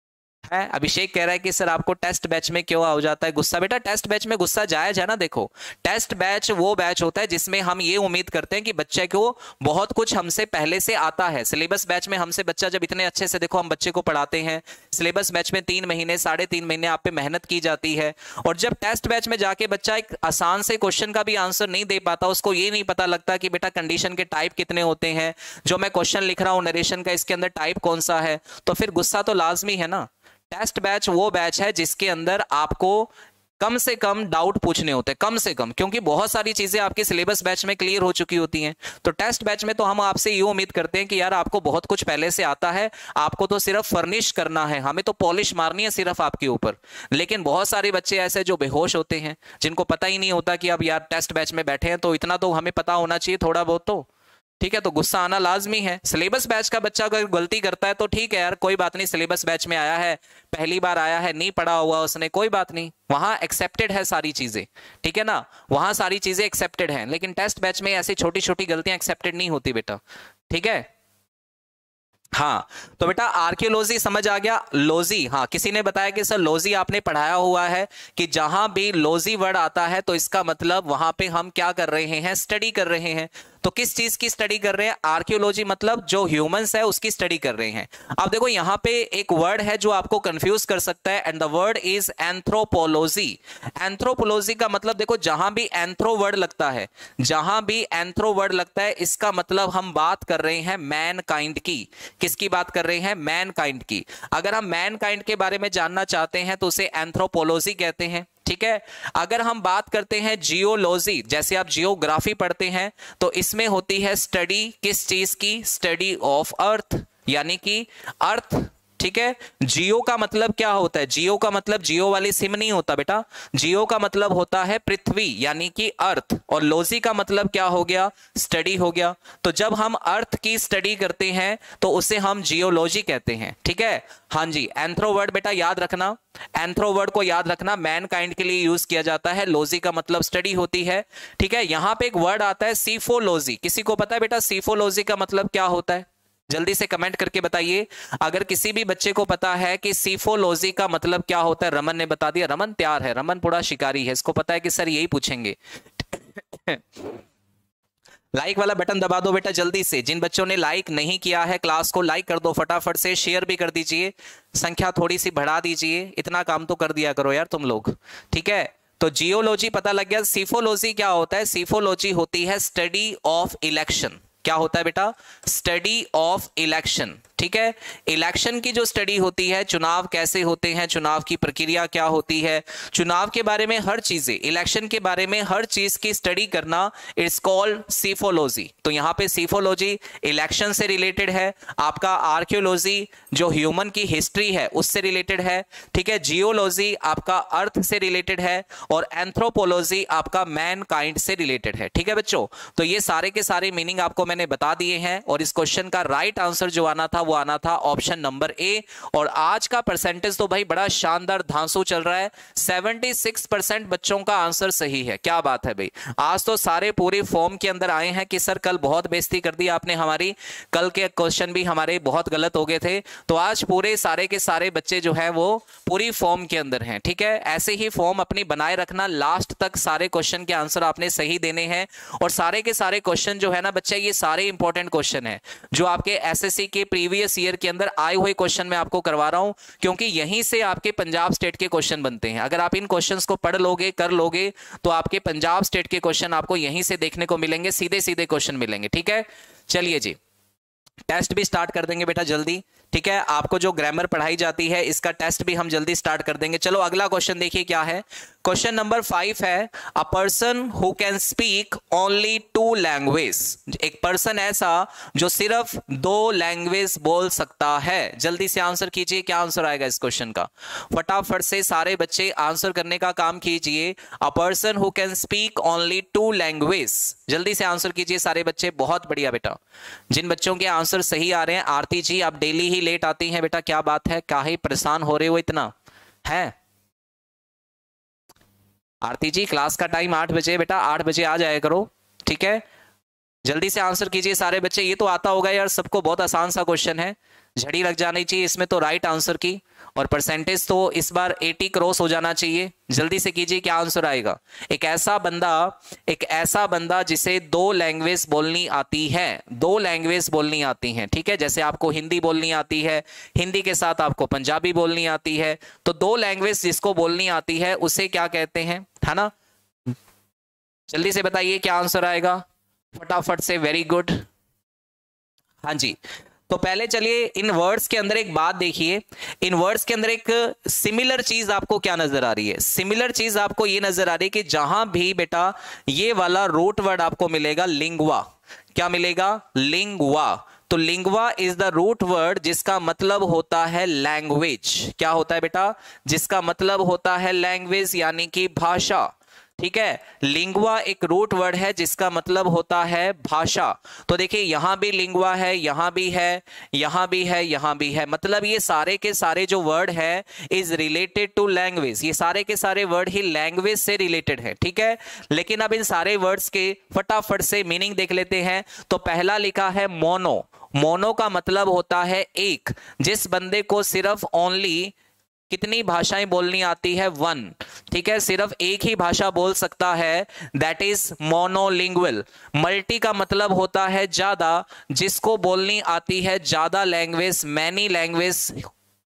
है। अभिषेक कह रहा है कि सर आपको टेस्ट बैच में क्यों हो जाता है गुस्सा? बेटा टेस्ट बैच में गुस्सा जायज है ना। देखो टेस्ट बैच वो बैच होता है जिसमें हम ये उम्मीद करते हैं कि बच्चे को बहुत कुछ हमसे पहले से आता है। सिलेबस बैच में हमसे बच्चा जब इतने अच्छे से, देखो हम बच्चे को पढ़ाते हैं, सिलेबस बैच में 3 महीने 3.5 महीने आप पे मेहनत की जाती है, और जब टेस्ट बैच में जाके बच्चा एक आसान से क्वेश्चन का भी आंसर नहीं दे पाता, उसको ये नहीं पता लगता कि बेटा कंडीशन के टाइप कितने होते हैं, जो मैं क्वेश्चन लिख रहा हूं नरेशन का इसके अंदर टाइप कौन सा है, तो फिर गुस्सा तो लाजमी है ना। टेस्ट बैच वो बैच है जिसके अंदर आपको कम से कम डाउट पूछने होते हैं, कम से कम, क्योंकि बहुत सारी चीजें आपके सिलेबस बैच में क्लियर हो चुकी होती हैं। तो टेस्ट बैच में तो हम आपसे ये उम्मीद करते हैं कि यार आपको बहुत कुछ पहले से आता है, आपको तो सिर्फ फर्निश करना है, हमें तो पॉलिश मारनी है सिर्फ आपके ऊपर। लेकिन बहुत सारे बच्चे ऐसे जो बेहोश होते हैं, जिनको पता ही नहीं होता कि अब यार टेस्ट बैच में बैठे हैं, तो इतना तो हमें पता होना चाहिए थोड़ा बहुत तो, ठीक है। तो गुस्सा आना लाजमी है। सिलेबस बैच का बच्चा अगर गलती करता है तो ठीक है यार, कोई बात नहीं, सिलेबस बैच में आया है, पहली बार आया है, नहीं पढ़ा हुआ उसने, कोई बात नहीं, वहां एक्सेप्टेड है सारी चीजें, ठीक है ना, वहां सारी चीजें एक्सेप्टेड हैं। लेकिन टेस्ट बैच में ऐसी छोटी छोटी गलतियां एक्सेप्टेड नहीं होती बेटा, ठीक है। हाँ तो बेटा आर्कियोलॉजी समझ आ गया। लॉजी, हाँ किसी ने बताया कि सर लॉजी आपने पढ़ाया हुआ है कि जहां भी लॉजी वर्ड आता है तो इसका मतलब वहां पे हम क्या कर रहे हैं, स्टडी कर रहे हैं। तो किस चीज की स्टडी कर रहे हैं? आर्कियोलॉजी मतलब जो ह्यूमंस है उसकी स्टडी कर रहे हैं। अब देखो यहां पे एक वर्ड है जो आपको कंफ्यूज कर सकता है, and the word is anthropology. Anthropology का मतलब देखो जहां भी एंथ्रो वर्ड लगता है, जहां भी एंथ्रो वर्ड लगता है इसका मतलब हम बात कर रहे हैं मैन काइंड की। किसकी बात कर रहे हैं? मैन काइंड की। अगर हम मैन काइंड के बारे में जानना चाहते हैं तो उसे एंथ्रोपोलॉजी कहते हैं, ठीक है। अगर हम बात करते हैं जियोलॉजी, जैसे आप जियोग्राफी पढ़ते हैं, तो इसमें होती है स्टडी किस चीज की? स्टडी ऑफ अर्थ, यानी कि अर्थ, ठीक है। जियो का मतलब क्या होता है? जियो का मतलब जियो वाली सिम नहीं होता बेटा, जियो का मतलब होता है पृथ्वी यानी कि अर्थ, और लॉजी का मतलब क्या हो गया? स्टडी हो गया। तो जब हम अर्थ की स्टडी करते हैं तो उसे हम जियोलॉजी कहते हैं, ठीक है। हाँ जी, एंथ्रो वर्ड बेटा याद रखना, एंथ्रो वर्ड को याद रखना, मैन काइंड के लिए यूज किया जाता है। लॉजी का मतलब स्टडी होती है, ठीक है। यहां पे एक वर्ड आता है सीफोलॉजी। किसी को पता है बेटा सीफोलॉजी का मतलब क्या होता है? जल्दी से कमेंट करके बताइए अगर किसी भी बच्चे को पता है कि सीफोलॉजी का मतलब क्या होता है। रमन ने बता दिया, रमन तैयार है, रमन पूरा शिकारी है, इसको पता है कि सर यही पूछेंगे। लाइक वाला बटन दबा दो बेटा जल्दी से। जिन बच्चों ने लाइक नहीं किया है क्लास को लाइक कर दो फटाफट से, शेयर भी कर दीजिए, संख्या थोड़ी सी बढ़ा दीजिए, इतना काम तो कर दिया करो यार तुम लोग, ठीक है। तो जियोलॉजी पता लग गया। सीफोलॉजी क्या होता है? सीफोलॉजी होती है स्टडी ऑफ इलेक्शन। क्या होता है बेटा? स्टडी ऑफ इलेक्शन, ठीक है। इलेक्शन की जो स्टडी होती है, चुनाव कैसे होते हैं, चुनाव की प्रक्रिया क्या होती है, चुनाव के बारे में हर चीजें, इलेक्शन के बारे में हर चीज की स्टडी करना, इट्स कॉल्ड सीफोलॉजी। तो यहां पे सीफोलॉजी इलेक्शन से रिलेटेड है, आपका आर्कियोलॉजी जो ह्यूमन की हिस्ट्री है उससे रिलेटेड है, ठीक है। जियोलॉजी आपका अर्थ से रिलेटेड है, और एंथ्रोपोलॉजी आपका मैन काइंड से रिलेटेड है, ठीक है बच्चों। तो ये सारे के सारे मीनिंग आपको मैंने बता दिए हैं, और इस क्वेश्चन का राइट आंसर जो आना था वो आना था ऑप्शन नंबर ए। और आज का परसेंटेज तो भाई बड़ा शानदार धांसू चल रहा है, 76% बच्चों का आंसर सही है। क्या बात है भाई, आज तो सारे पूरे फॉर्म के अंदर आए हैं कि सर कल बहुत बेइज्जती कर दी आपने हमारी, कल के क्वेश्चन भी हमारे बहुत गलत हो गए थे। तो आज पूरे सारे के सारे बच्चे जो है वो पूरी फॉर्म के अंदर हैं, ठीक है। ऐसे ही फॉर्म अपनी बनाए रखना, लास्ट तक सारे क्वेश्चन के आंसर आपने सही देने हैं। और सारे के सारे क्वेश्चन जो है ना बच्चे, ये सारे इंपॉर्टेंट क्वेश्चन है जो आपके एसएससी के प्रीवियस ईयर के अंदर आए हुए क्वेश्चन मैं आपको करवा रहा हूं, क्योंकि यहीं से आपके पंजाब स्टेट के क्वेश्चन बनते हैं। अगर आप इन क्वेश्चंस को पढ़ लोगे, कर लोगे, तो आपके पंजाब स्टेट के क्वेश्चन आपको यहीं से देखने को मिलेंगे, सीधे सीधे क्वेश्चन मिलेंगे, ठीक है। चलिए जी, टेस्ट भी स्टार्ट कर देंगे बेटा जल्दी, ठीक है। आपको जो ग्रामर पढ़ाई जाती है इसका टेस्ट भी हम जल्दी स्टार्ट कर देंगे। चलो अगला क्वेश्चन देखिए क्या है। क्वेश्चन नंबर 5 है, a person who can speak only 2 language. एक पर्सन ऐसा जो सिर्फ 2 लैंग्वेज बोल सकता है। जल्दी से आंसर कीजिए, क्या आंसर आएगा इस क्वेश्चन का? फटाफट से सारे बच्चे आंसर करने का काम कीजिए। A person who can speak only 2 language, जल्दी से आंसर कीजिए सारे बच्चे। बहुत बढ़िया बेटा, जिन बच्चों के आंसर सही आ रहे हैं। आरती जी आप डेली ही लेट आती हैं बेटा, क्या बात है, काहे परेशान हो रहे हो इतना है? आरती जी क्लास का टाइम 8 बजे बेटा, 8 बजे आ जाया करो, ठीक है। जल्दी से आंसर कीजिए सारे बच्चे। ये तो आता होगा यार सबको, बहुत आसान सा क्वेश्चन है, झड़ी लग जानी चाहिए इसमें तो राइट आंसर की, और परसेंटेज तो इस बार 80 क्रॉस हो जाना चाहिए। जल्दी से कीजिए क्या आंसर आएगा। एक ऐसा बंदा जिसे 2 लैंग्वेज बोलनी आती है, 2 लैंग्वेज बोलनी आती हैं, ठीक है। जैसे आपको हिंदी बोलनी आती है, हिंदी के साथ आपको पंजाबी बोलनी आती है, तो 2 लैंग्वेज जिसको बोलनी आती है उसे क्या कहते हैं, है ना। जल्दी से बताइए क्या आंसर आएगा फटाफट से। वेरी गुड, हाँ जी। तो पहले चलिए इन वर्ड्स के अंदर एक बात देखिए, इन वर्ड्स के अंदर एक सिमिलर चीज आपको क्या नजर आ रही है। सिमिलर चीज आपको ये नजर आ रही है कि जहां भी बेटा ये वाला रूट वर्ड आपको मिलेगा लिंगवा, क्या मिलेगा, लिंगवा। तो lingua is the root word जिसका मतलब होता है लैंग्वेज। क्या होता है बेटा, जिसका मतलब होता है लैंग्वेज यानी कि भाषा, ठीक है। लिंगवा एक रूट वर्ड है जिसका मतलब होता है भाषा। तो देखिए यहां भी लिंगवा है, यहां भी है, यहां भी है, यहां भी है, मतलब ये सारे के सारे जो वर्ड है इज रिलेटेड टू लैंग्वेज। ये सारे के सारे वर्ड ही लैंग्वेज से रिलेटेड है, ठीक है। लेकिन अब इन सारे वर्ड्स के फटाफट से मीनिंग देख लेते हैं। तो पहला लिखा है मोनो। मोनो का मतलब होता है एक, जिस बंदे को सिर्फ ओनली कितनी भाषाएं बोलनी आती है, 1, ठीक है, सिर्फ एक ही भाषा बोल सकता है, दैट इज मोनोलिंगुअल। मल्टी का मतलब होता है ज्यादा, जिसको बोलनी आती है ज्यादा language, many language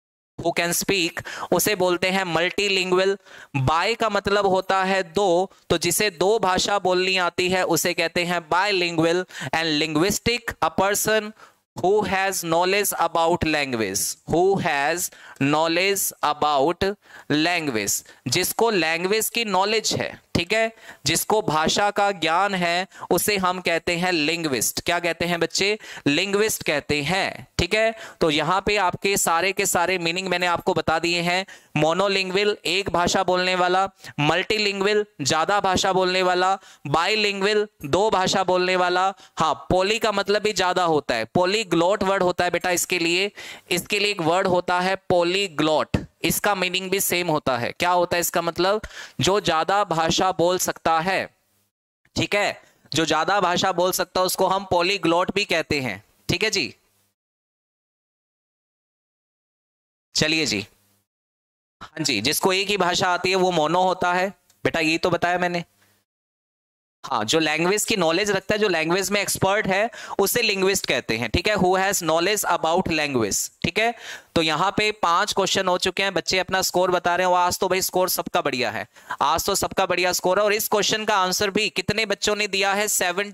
who can speak, उसे बोलते हैं मल्टीलिंगुअल। बाय का मतलब होता है 2, तो जिसे 2 भाषा बोलनी आती है उसे कहते हैं bilingual. And linguistic, a person who has knowledge about language, who has knowledge about language, जिसको लैंग्वेज की नॉलेज है, ठीक है, जिसको भाषा का ज्ञान है, उसे हम कहते हैं लिंग्विस्ट। क्या कहते हैं बच्चे, लिंग्विस्ट कहते हैं, ठीक है। तो यहां पे आपके सारे के सारे मीनिंग मैंने आपको बता दिए हैं। मोनोलिंगुअल एक भाषा बोलने वाला, मल्टीलिंगुअल ज्यादा भाषा बोलने वाला, बाइलिंगुअल 2 भाषा बोलने वाला। हाँ, पोली का मतलब भी ज्यादा होता है, पॉलीग्लॉट वर्ड होता है बेटा इसके लिए एक वर्ड होता है पॉलीग्लॉट, इसका मीनिंग भी सेम होता है। क्या होता है इसका मतलब, जो ज्यादा भाषा बोल सकता है, ठीक है, जो ज्यादा भाषा बोल सकता है उसको हम पॉलीग्लॉट भी कहते हैं, ठीक है जी। चलिए जी, हाँ जी, जिसको एक ही भाषा आती है वो मोनो होता है बेटा, यही तो बताया मैंने। हाँ, जो लैंग्वेज की नॉलेज रखता है, जो लैंग्वेज में एक्सपर्ट है, उसे लिंग्विस्ट कहते हैं, ठीक है, who has knowledge about language, ठीक है। तो यहाँ पे 5 क्वेश्चन हो चुके हैं, बच्चे अपना स्कोर बता रहे हैं। आज तो भाई स्कोर सबका बढ़िया है, आज तो सबका बढ़िया स्कोर है। और इस क्वेश्चन का आंसर भी कितने बच्चों ने दिया है,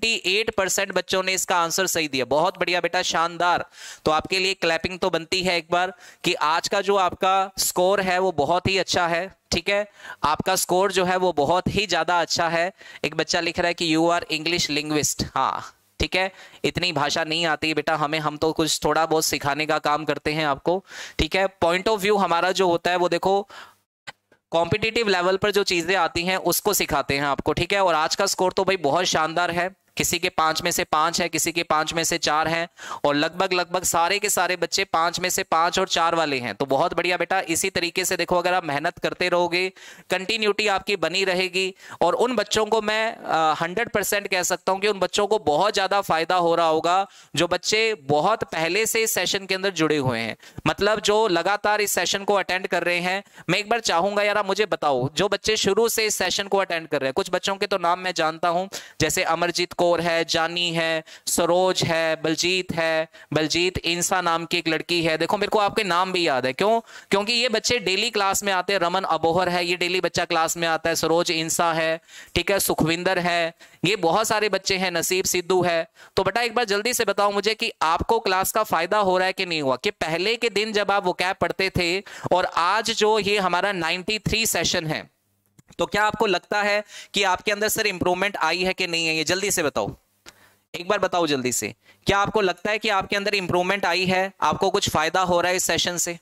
78% बच्चों ने इसका आंसर सही दिया। बहुत बढ़िया बेटा, शानदार। तो आपके लिए क्लैपिंग तो बनती है एक बार, कि आज का जो आपका स्कोर है वो बहुत ही अच्छा है, ठीक है, आपका स्कोर जो है वो बहुत ही ज्यादा अच्छा है। एक बच्चा लिख रहा है कि यू आर इंग्लिश लिंग्विस्ट। हाँ ठीक है, इतनी भाषा नहीं आती है बेटा हमें, हम तो कुछ थोड़ा बहुत सिखाने का काम करते हैं आपको, ठीक है। पॉइंट ऑफ व्यू हमारा जो होता है वो देखो, कॉम्पिटिटिव लेवल पर जो चीजें आती हैं उसको सिखाते हैं आपको, ठीक है। और आज का स्कोर तो भाई बहुत शानदार है, किसी के 5 में से 5 है, किसी के 5 में से 4 हैं, और लगभग सारे के सारे बच्चे 5 में से 5 और 4 वाले हैं। तो बहुत बढ़िया बेटा, इसी तरीके से देखो अगर आप मेहनत करते रहोगे, कंटिन्यूटी आपकी बनी रहेगी, और उन बच्चों को मैं 100% कह सकता हूं कि उन बच्चों को बहुत ज्यादा फायदा हो रहा होगा जो बच्चे बहुत पहले से इस सेशन के अंदर जुड़े हुए हैं, मतलब जो लगातार इस सेशन को अटेंड कर रहे हैं। मैं एक बार चाहूंगा यार आप मुझे बताओ, जो बच्चे शुरू से इस सेशन को अटेंड कर रहे हैं, कुछ बच्चों के तो नाम मैं जानता हूं, जैसे अमरजीत कौर है, जानी है, सरोज है, बलजीत है, बलजीत इंसा नाम की एक लड़की है। देखो मेरे को आपके नाम भी याद है, क्यों, क्योंकि ये बच्चे डेली क्लास में आते हैं। रमन अबोहर है, ये डेली बच्चा क्लास में आता है, सरोज इंसा है, ठीक है, सुखविंदर है, ये बहुत सारे बच्चे हैं, नसीब सिद्धू है। तो बेटा एक बार जल्दी से बताओ मुझे कि आपको क्लास का फायदा हो रहा है कि नहीं हुआ, कि पहले के दिन जब आप वोकैब पढ़ते थे और आज जो ये हमारा 93 सेशन है, तो क्या आपको लगता है कि आपके अंदर सर इंप्रूवमेंट आई है कि नहीं है, ये जल्दी से बताओ, एक बार बताओ जल्दी से। क्या आपको लगता है कि आपके अंदर इंप्रूवमेंट आई है, आपको कुछ फायदा हो रहा है इस सेशन से?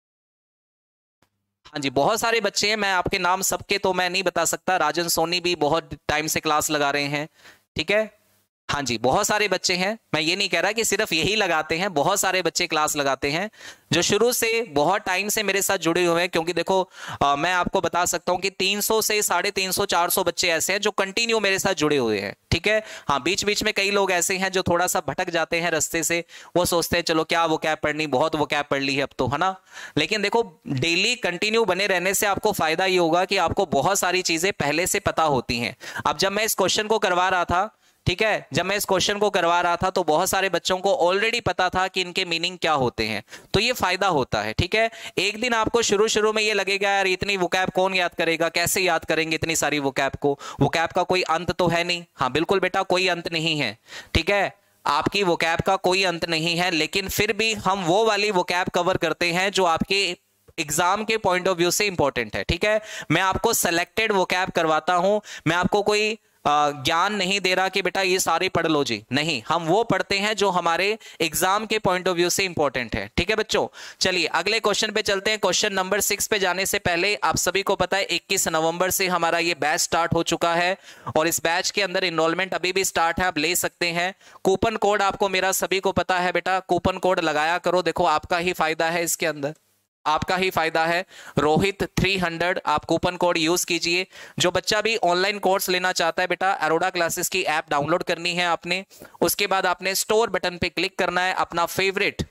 हाँ जी, बहुत सारे बच्चे हैं, मैं आपके नाम सबके तो मैं नहीं बता सकता, राजन सोनी भी बहुत टाइम से क्लास लगा रहे हैं, ठीक है। हाँ जी, बहुत सारे बच्चे हैं, मैं ये नहीं कह रहा कि सिर्फ यही लगाते हैं, बहुत सारे बच्चे क्लास लगाते हैं जो शुरू से बहुत टाइम से मेरे साथ जुड़े हुए हैं। क्योंकि देखो मैं आपको बता सकता हूं कि 300 से 350 400 बच्चे ऐसे हैं जो कंटिन्यू मेरे साथ जुड़े हुए हैं, ठीक है। हाँ, बीच बीच में कई लोग ऐसे हैं जो थोड़ा सा भटक जाते हैं रास्ते से, वो सोचते हैं चलो क्या वो कैब पढ़नी, बहुत वो कैब पढ़ ली है अब तो, है ना। लेकिन देखो डेली कंटिन्यू बने रहने से आपको फायदा ये होगा कि आपको बहुत सारी चीजें पहले से पता होती हैं। अब जब मैं इस क्वेश्चन को करवा रहा था, ठीक है, जब मैं इस क्वेश्चन को करवा रहा था तो बहुत सारे बच्चों को ऑलरेडी पता था कि इनके मीनिंग क्या होते हैं, तो ये फायदा होता है, ठीक है। एक दिन आपको शुरू शुरू में ये लगेगा यार इतनी वोकैब कौन याद करेगा, कैसे याद करेंगे इतनी सारी वोकैब को, वोकैब का कोई अंत तो है नहीं। हाँ बिल्कुल बेटा, कोई अंत नहीं है, ठीक है, आपकी वोकैब का कोई अंत नहीं है। लेकिन फिर भी हम वो वाली वोकैब कवर करते हैं जो आपके एग्जाम के पॉइंट ऑफ व्यू से इंपॉर्टेंट है, ठीक है। मैं आपको सेलेक्टेड वोकैब करवाता हूं, मैं आपको कोई ज्ञान नहीं दे रहा कि बेटा ये सारे पढ़ लो जी, नहीं, हम वो पढ़ते हैं जो हमारे एग्जाम के पॉइंट ऑफ व्यू से इंपॉर्टेंट है, ठीक है बच्चों। चलिए अगले क्वेश्चन पे चलते हैं। क्वेश्चन नंबर 6 पे जाने से पहले आप सभी को पता है 21 नवंबर से हमारा ये बैच स्टार्ट हो चुका है और इस बैच के अंदर इनरोलमेंट अभी भी स्टार्ट है, आप ले सकते हैं। कूपन कोड आपको मेरा सभी को पता है बेटा, कूपन कोड लगाया करो, देखो आपका ही फायदा है इसके अंदर, आपका ही फायदा है। रोहित 300 आप कूपन कोड यूज कीजिए। जो बच्चा भी ऑनलाइन कोर्स लेना चाहता है बेटा, अरोड़ा क्लासेस की ऐप डाउनलोड करनी है आपने, उसके बाद आपने स्टोर बटन पे क्लिक करना है, अपना फेवरेट,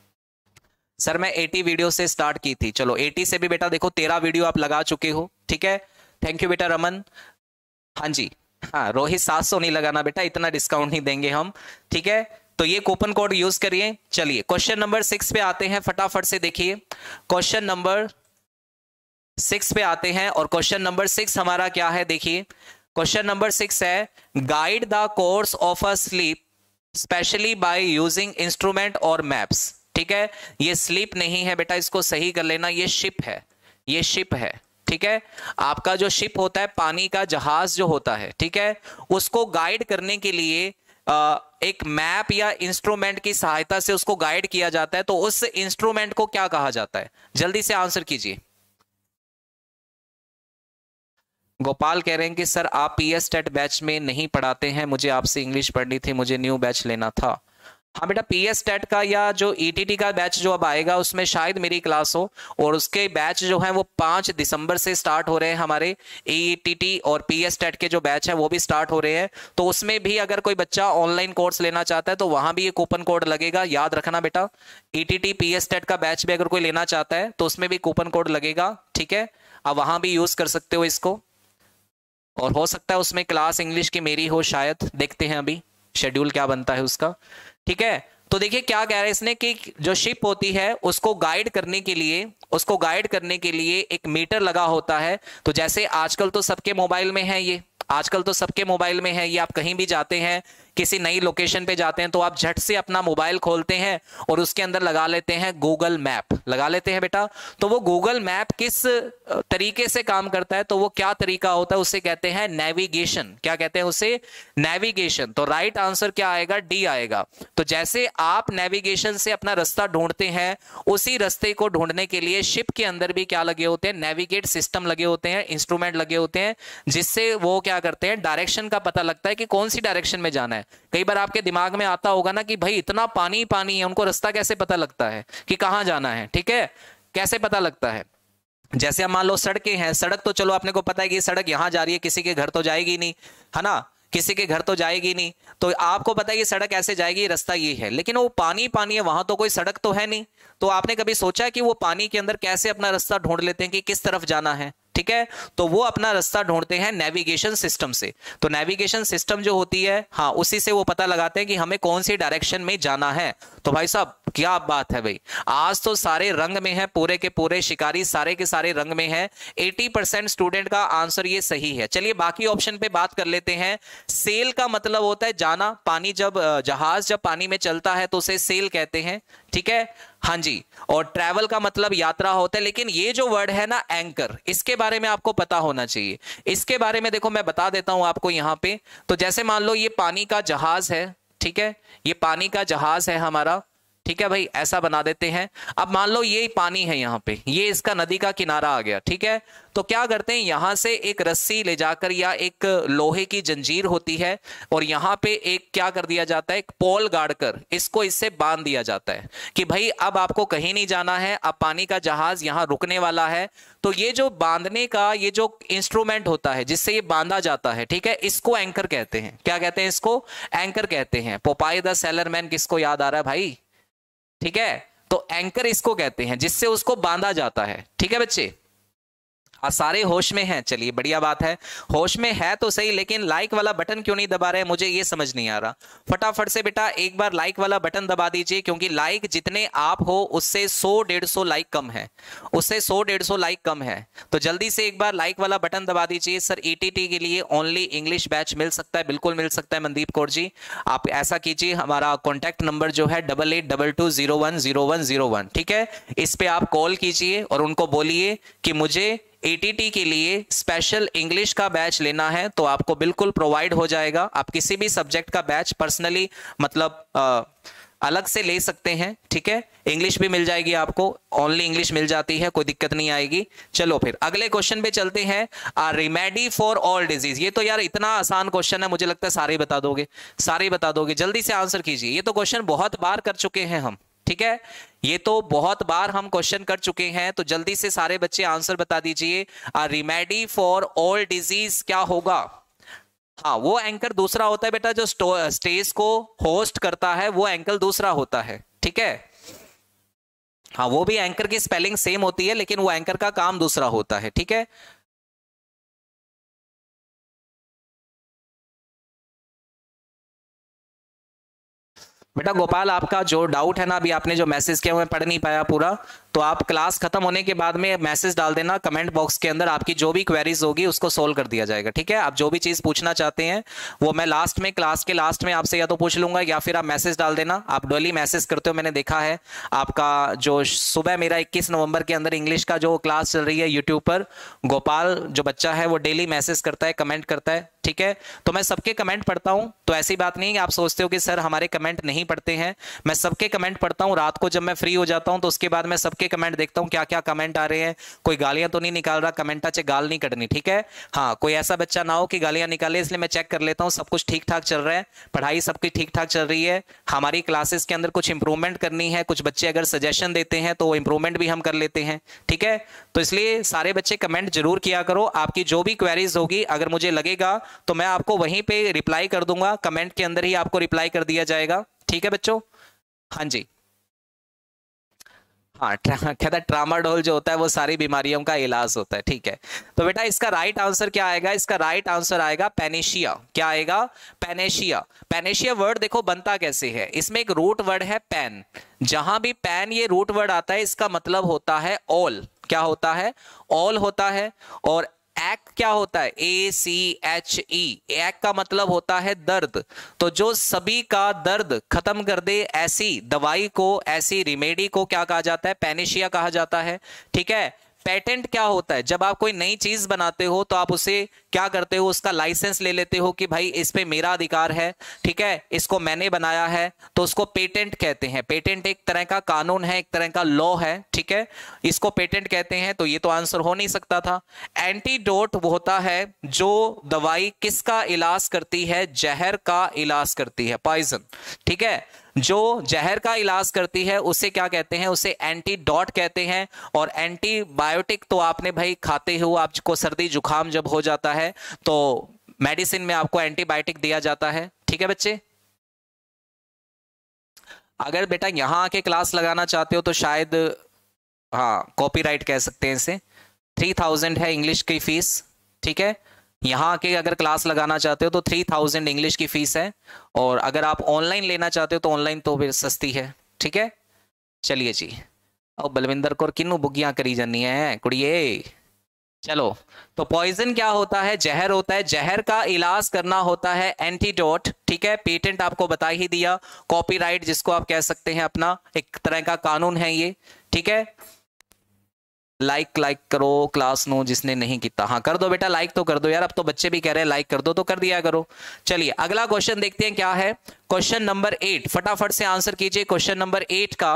सर मैं 80 वीडियो से स्टार्ट की थी, चलो 80 से भी बेटा देखो 13 वीडियो आप लगा चुके हो, ठीक है, थैंक यू बेटा रमन। हाँ जी, हाँ रोहित 700 नहीं लगाना बेटा, इतना डिस्काउंट नहीं देंगे हम, ठीक है, तो ये कूपन कोड यूज करिए। चलिए क्वेश्चन नंबर 6 पे आते हैं, फटाफट से देखिए क्वेश्चन नंबर 6 पे आते हैं। और क्वेश्चन नंबर 6 हमारा क्या है, देखिए क्वेश्चन नंबर 6 है guide the course of a sleep specially by using instrument और मैप्स, ठीक है। ये स्लीप नहीं है बेटा, इसको सही कर लेना, ये शिप है, ये शिप है, ठीक है। आपका जो शिप होता है, पानी का जहाज जो होता है, ठीक है, उसको गाइड करने के लिए एक मैप या इंस्ट्रूमेंट की सहायता से उसको गाइड किया जाता है। तो उस इंस्ट्रूमेंट को क्या कहा जाता है, जल्दी से आंसर कीजिए। गोपाल कह रहे हैं कि सर आप पीएस टेट बैच में नहीं पढ़ाते हैं, मुझे आपसे इंग्लिश पढ़नी थी, मुझे न्यू बैच लेना था। हाँ बेटा, पीएस टेट का या जो ईटीटी का बैच जो अब आएगा उसमें शायद मेरी क्लास हो, और उसके बैच जो है वो 5 दिसंबर से स्टार्ट हो रहे हैं, हमारे ईटीटी और पीएस टेट के जो बैच है वो भी स्टार्ट हो रहे हैं। तो उसमें भी अगर कोई बच्चा ऑनलाइन कोर्स लेना चाहता है तो वहां भी ये कूपन कोड लगेगा, याद रखना बेटा। ईटीटी पीएस टेट का बैच भी अगर कोई लेना चाहता है तो उसमें भी कूपन कोड लगेगा, ठीक है, आप वहां भी यूज कर सकते हो इसको। और हो सकता है उसमें क्लास इंग्लिश की मेरी हो, शायद देखते हैं अभी शेड्यूल क्या बनता है उसका, ठीक है। तो देखिए क्या कह रहा है इसने कि जो शिप होती है उसको गाइड करने के लिए, उसको गाइड करने के लिए एक मीटर लगा होता है। तो जैसे आजकल तो सबके मोबाइल में है ये, आजकल तो सबके मोबाइल में है ये, आप कहीं भी जाते हैं किसी नई लोकेशन पे जाते हैं तो आप झट से अपना मोबाइल खोलते हैं और उसके अंदर लगा लेते हैं गूगल मैप, लगा लेते हैं बेटा। तो वो गूगल मैप किस तरीके से काम करता है, तो वो क्या तरीका होता है, उसे कहते हैं नेविगेशन। क्या कहते हैं उसे, नेविगेशन। तो राइट आंसर क्या आएगा, डी आएगा। तो जैसे आप नेविगेशन से अपना रास्ता ढूंढते हैं, उसी रास्ते को ढूंढने के लिए शिप के अंदर भी क्या लगे होते हैं, नेविगेट सिस्टम लगे होते हैं, इंस्ट्रूमेंट लगे होते हैं, जिससे वो क्या करते हैं, डायरेक्शन का पता लगता है कि कौन सी डायरेक्शन में जाना है। कई बार आपके दिमाग में आता होगा ना कि भाई इतना पानी पानी है, उनको रास्ता कैसे पता लगता है कि कहां जाना है, ठीक है, कैसे पता लगता है। जैसे हम मान लो सड़कें हैं, सड़क तो चलो अपने को पता है कि सड़क यहां जा रही है, किसी के घर तो जाएगी नहीं, है ना, किसी के घर तो जाएगी नहीं, तो आपको पता है कि सड़क ऐसे जाएगी, रास्ता ये है। लेकिन वो पानी पानी है, वहां तो कोई सड़क तो है नहीं। तो आपने कभी सोचा कि वो पानी के अंदर कैसे अपना रास्ता ढूंढ लेते हैं कि किस तरफ जाना है, ठीक है। तो वो अपना रास्ता ढूंढते हैं नेविगेशन सिस्टम से। तो नेविगेशन सिस्टम जो होती है, हाँ, उसी से वो पता लगाते हैं कि हमें कौन सी डायरेक्शन में जाना है। तो भाई साहब क्या बात है भाई, आज तो सारे रंग में है, पूरे के पूरे शिकारी सारे के सारे रंग में है। 80% स्टूडेंट का आंसर ये सही है। चलिए बाकी ऑप्शन पे बात कर लेते हैं। सेल का मतलब होता है जाना, पानी जब जहाज जब पानी में चलता है तो उसे सेल कहते हैं, ठीक है, हाँ जी। और ट्रैवल का मतलब यात्रा होता है। लेकिन ये जो वर्ड है ना एंकर, इसके बारे में आपको पता होना चाहिए। इसके बारे में देखो मैं बता देता हूं आपको यहां पे। तो जैसे मान लो ये पानी का जहाज है, ठीक है, ये पानी का जहाज है हमारा, ठीक है भाई, ऐसा बना देते हैं। अब मान लो ये पानी है यहाँ पे, ये इसका नदी का किनारा आ गया, ठीक है। तो क्या करते हैं, यहां से एक रस्सी ले जाकर या एक लोहे की जंजीर होती है और यहाँ पे एक क्या कर दिया जाता है, एक पोल गाड़ कर इसको इससे बांध दिया जाता है कि भाई अब आपको कहीं नहीं जाना है, अब पानी का जहाज यहाँ रुकने वाला है। तो ये जो बांधने का ये जो इंस्ट्रूमेंट होता है जिससे ये बांधा जाता है, ठीक है, इसको एंकर कहते हैं। क्या कहते हैं इसको? एंकर कहते हैं। पोपाई द सेलर मैन किसको याद आ रहा है भाई? ठीक है, तो एंकर इसको कहते हैं जिससे उसको बांधा जाता है। ठीक है बच्चे, सारे होश में हैं, चलिए बढ़िया बात है। होश में है तो सही, लेकिन लाइक वाला बटन क्यों नहीं दबा रहे, मुझे ये समझ नहीं आ रहा। फटाफट से बेटा एक बार लाइक वाला बटन दबा दीजिए, क्योंकि लाइक जितने आप हो उससे 100-150 लाइक कम है, उससे 100-150 लाइक कम है। तो जल्दी से एक बार लाइक वाला बटन दबा दीजिए। सर ईटीटी के लिए ओनली इंग्लिश बैच मिल सकता है? बिल्कुल मिल सकता है मनदीप कौर जी। आप ऐसा कीजिए, हमारा कॉन्टैक्ट नंबर जो है 8822010101, ठीक है, इस पे आप कॉल कीजिए और उनको बोलिए कि मुझे एटीटी के लिए स्पेशल इंग्लिश का बैच लेना है, तो आपको बिल्कुल प्रोवाइड हो जाएगा। आप किसी भी सब्जेक्ट का बैच पर्सनली मतलब अलग से ले सकते हैं, ठीक है। इंग्लिश भी मिल जाएगी आपको, ओनली इंग्लिश मिल जाती है, कोई दिक्कत नहीं आएगी। चलो फिर अगले क्वेश्चन पे चलते हैं। रेमेडी फॉर ऑल डिजीज, ये तो यार इतना आसान क्वेश्चन है, मुझे लगता है सारे बता दोगे, सारे बता दोगे। जल्दी से आंसर कीजिए, ये तो क्वेश्चन बहुत बार कर चुके हैं हम, ठीक है, ये तो बहुत बार हम क्वेश्चन कर चुके हैं। तो जल्दी से सारे बच्चे आंसर बता दीजिए। रेमेडी फॉर ऑल डिजीज क्या होगा? हाँ, वो एंकर दूसरा होता है बेटा, जो स्टेज को होस्ट करता है वो एंकर दूसरा होता है, ठीक है। हाँ, वो भी एंकर की स्पेलिंग सेम होती है, लेकिन वो एंकर का काम दूसरा होता है, ठीक है। बेटा गोपाल, आपका जो डाउट है ना, अभी आपने जो मैसेज किया मैं पढ़ नहीं पाया पूरा, तो आप क्लास खत्म होने के बाद में मैसेज डाल देना कमेंट बॉक्स के अंदर, आपकी जो भी क्वेरीज होगी उसको सोल्व कर दिया जाएगा, ठीक है। आप जो भी चीज पूछना चाहते हैं वो मैं लास्ट में, क्लास के लास्ट में आपसे या तो पूछ लूंगा या फिर आप मैसेज डाल देना। आप डेली मैसेज करते हो, मैंने देखा है आपका। जो सुबह मेरा 21 नवंबर के अंदर इंग्लिश का जो क्लास चल रही है यूट्यूब पर, गोपाल जो बच्चा है वो डेली मैसेज करता है, कमेंट करता है, ठीक है। तो मैं सबके कमेंट पढ़ता हूं, तो ऐसी बात नहीं है कि आप सोचते हो कि सर हमारे कमेंट नहीं पढ़ते हैं। मैं सबके कमेंट पढ़ता हूं, रात को जब मैं फ्री हो जाता हूं तो उसके बाद मैं सबके कमेंट देखता हूं क्या क्या कमेंट आ रहे हैं। कोई गालियां तो नहीं निकाल रहा, कमेंटा चे गाल नहीं करनी, ठीक है। हाँ, कोई ऐसा बच्चा ना हो कि गालियां निकाले, इसलिए मैं चेक कर लेता हूं सब कुछ ठीक ठाक चल रहा है, पढ़ाई सबकी ठीक ठाक चल रही है। हमारी क्लासेस के अंदर कुछ इंप्रूवमेंट करनी है, कुछ बच्चे अगर सजेशन देते हैं तो वो इंप्रूवमेंट भी हम कर लेते हैं, ठीक है। तो इसलिए सारे बच्चे कमेंट जरूर किया करो। आपकी जो भी क्वेरीज होगी, अगर मुझे लगेगा तो मैं आपको वहीं पे रिप्लाई कर दूंगा, कमेंट के अंदर ही आपको रिप्लाई कर दिया जाएगा, ठीक है बच्चों। हाँ जी, हाँ, कहता है ट्रामाडोल जो होता है वो सारी बीमारियों का इलाज होता है, ठीक है। तो बेटा इसका राइट आंसर क्या आएगा? इसका राइट आंसर आएगा पेनेशिया। क्या आएगा? पेनेशिया। पेनेशिया वर्ड देखो बनता कैसे है, इसमें एक रूट वर्ड है पेन। जहां भी पेन ये रूट वर्ड आता है, इसका मतलब होता है ऑल। क्या होता है? ऑल होता है। और एक क्या होता है? ACHE, एक का मतलब होता है दर्द। तो जो सभी का दर्द खत्म कर दे, ऐसी दवाई को, ऐसी रिमेडी को क्या कहा जाता है? पेनेशिया कहा जाता है, ठीक है। पेटेंट क्या होता है? जब आप कोई नई चीज बनाते हो तो आप उसे क्या करते हो? उसका लाइसेंस ले लेते हो कि भाई इस पे मेरा अधिकार है, ठीक है, इसको मैंने बनाया है, तो उसको पेटेंट कहते हैं। पेटेंट एक तरह का कानून है, एक तरह का लॉ है, ठीक है, इसको पेटेंट कहते हैं। तो ये तो आंसर हो नहीं सकता था। एंटीडोट वो होता है जो दवाई किसका इलाज करती है? जहर का इलाज करती है, पॉइजन, ठीक है। जो जहर का इलाज करती है उसे क्या कहते हैं? उसे एंटीडोट कहते हैं। और एंटीबायोटिक तो आपने भाई खाते हो, आपको सर्दी जुकाम जब हो जाता है तो मेडिसिन में आपको एंटीबायोटिक दिया जाता है, ठीक है बच्चे। अगर बेटा यहां आके क्लास लगाना चाहते हो तो शायद, हाँ, कॉपीराइट कह सकते हैं इसे। 3000 है इंग्लिश की फीस, ठीक है। यहाँ आके अगर क्लास लगाना चाहते हो तो 3000 इंग्लिश की फीस है। और अगर आप ऑनलाइन लेना चाहते हो तो ऑनलाइन तो फिर सस्ती है, ठीक है। चलिए जी, अब बलविंदर कौर किन्नू बुगियां करी जानी है कुड़िए। चलो, तो पॉइजन क्या होता है? जहर होता है। जहर का इलाज करना होता है एंटीडोट, ठीक है। पेटेंट आपको बता ही दिया। कॉपीराइट जिसको आप कह सकते हैं, अपना एक तरह का कानून है ये, ठीक है। लाइक करो क्लास नो जिसने नहीं किया। हाँ कर दो बेटा, लाइक तो कर दो यार, अब तो बच्चे भी कह रहे हैं लाइक कर दो, तो कर दिया करो। चलिए अगला क्वेश्चन देखते हैं क्या है। क्वेश्चन नंबर 8 फटाफट से आंसर कीजिए। क्वेश्चन नंबर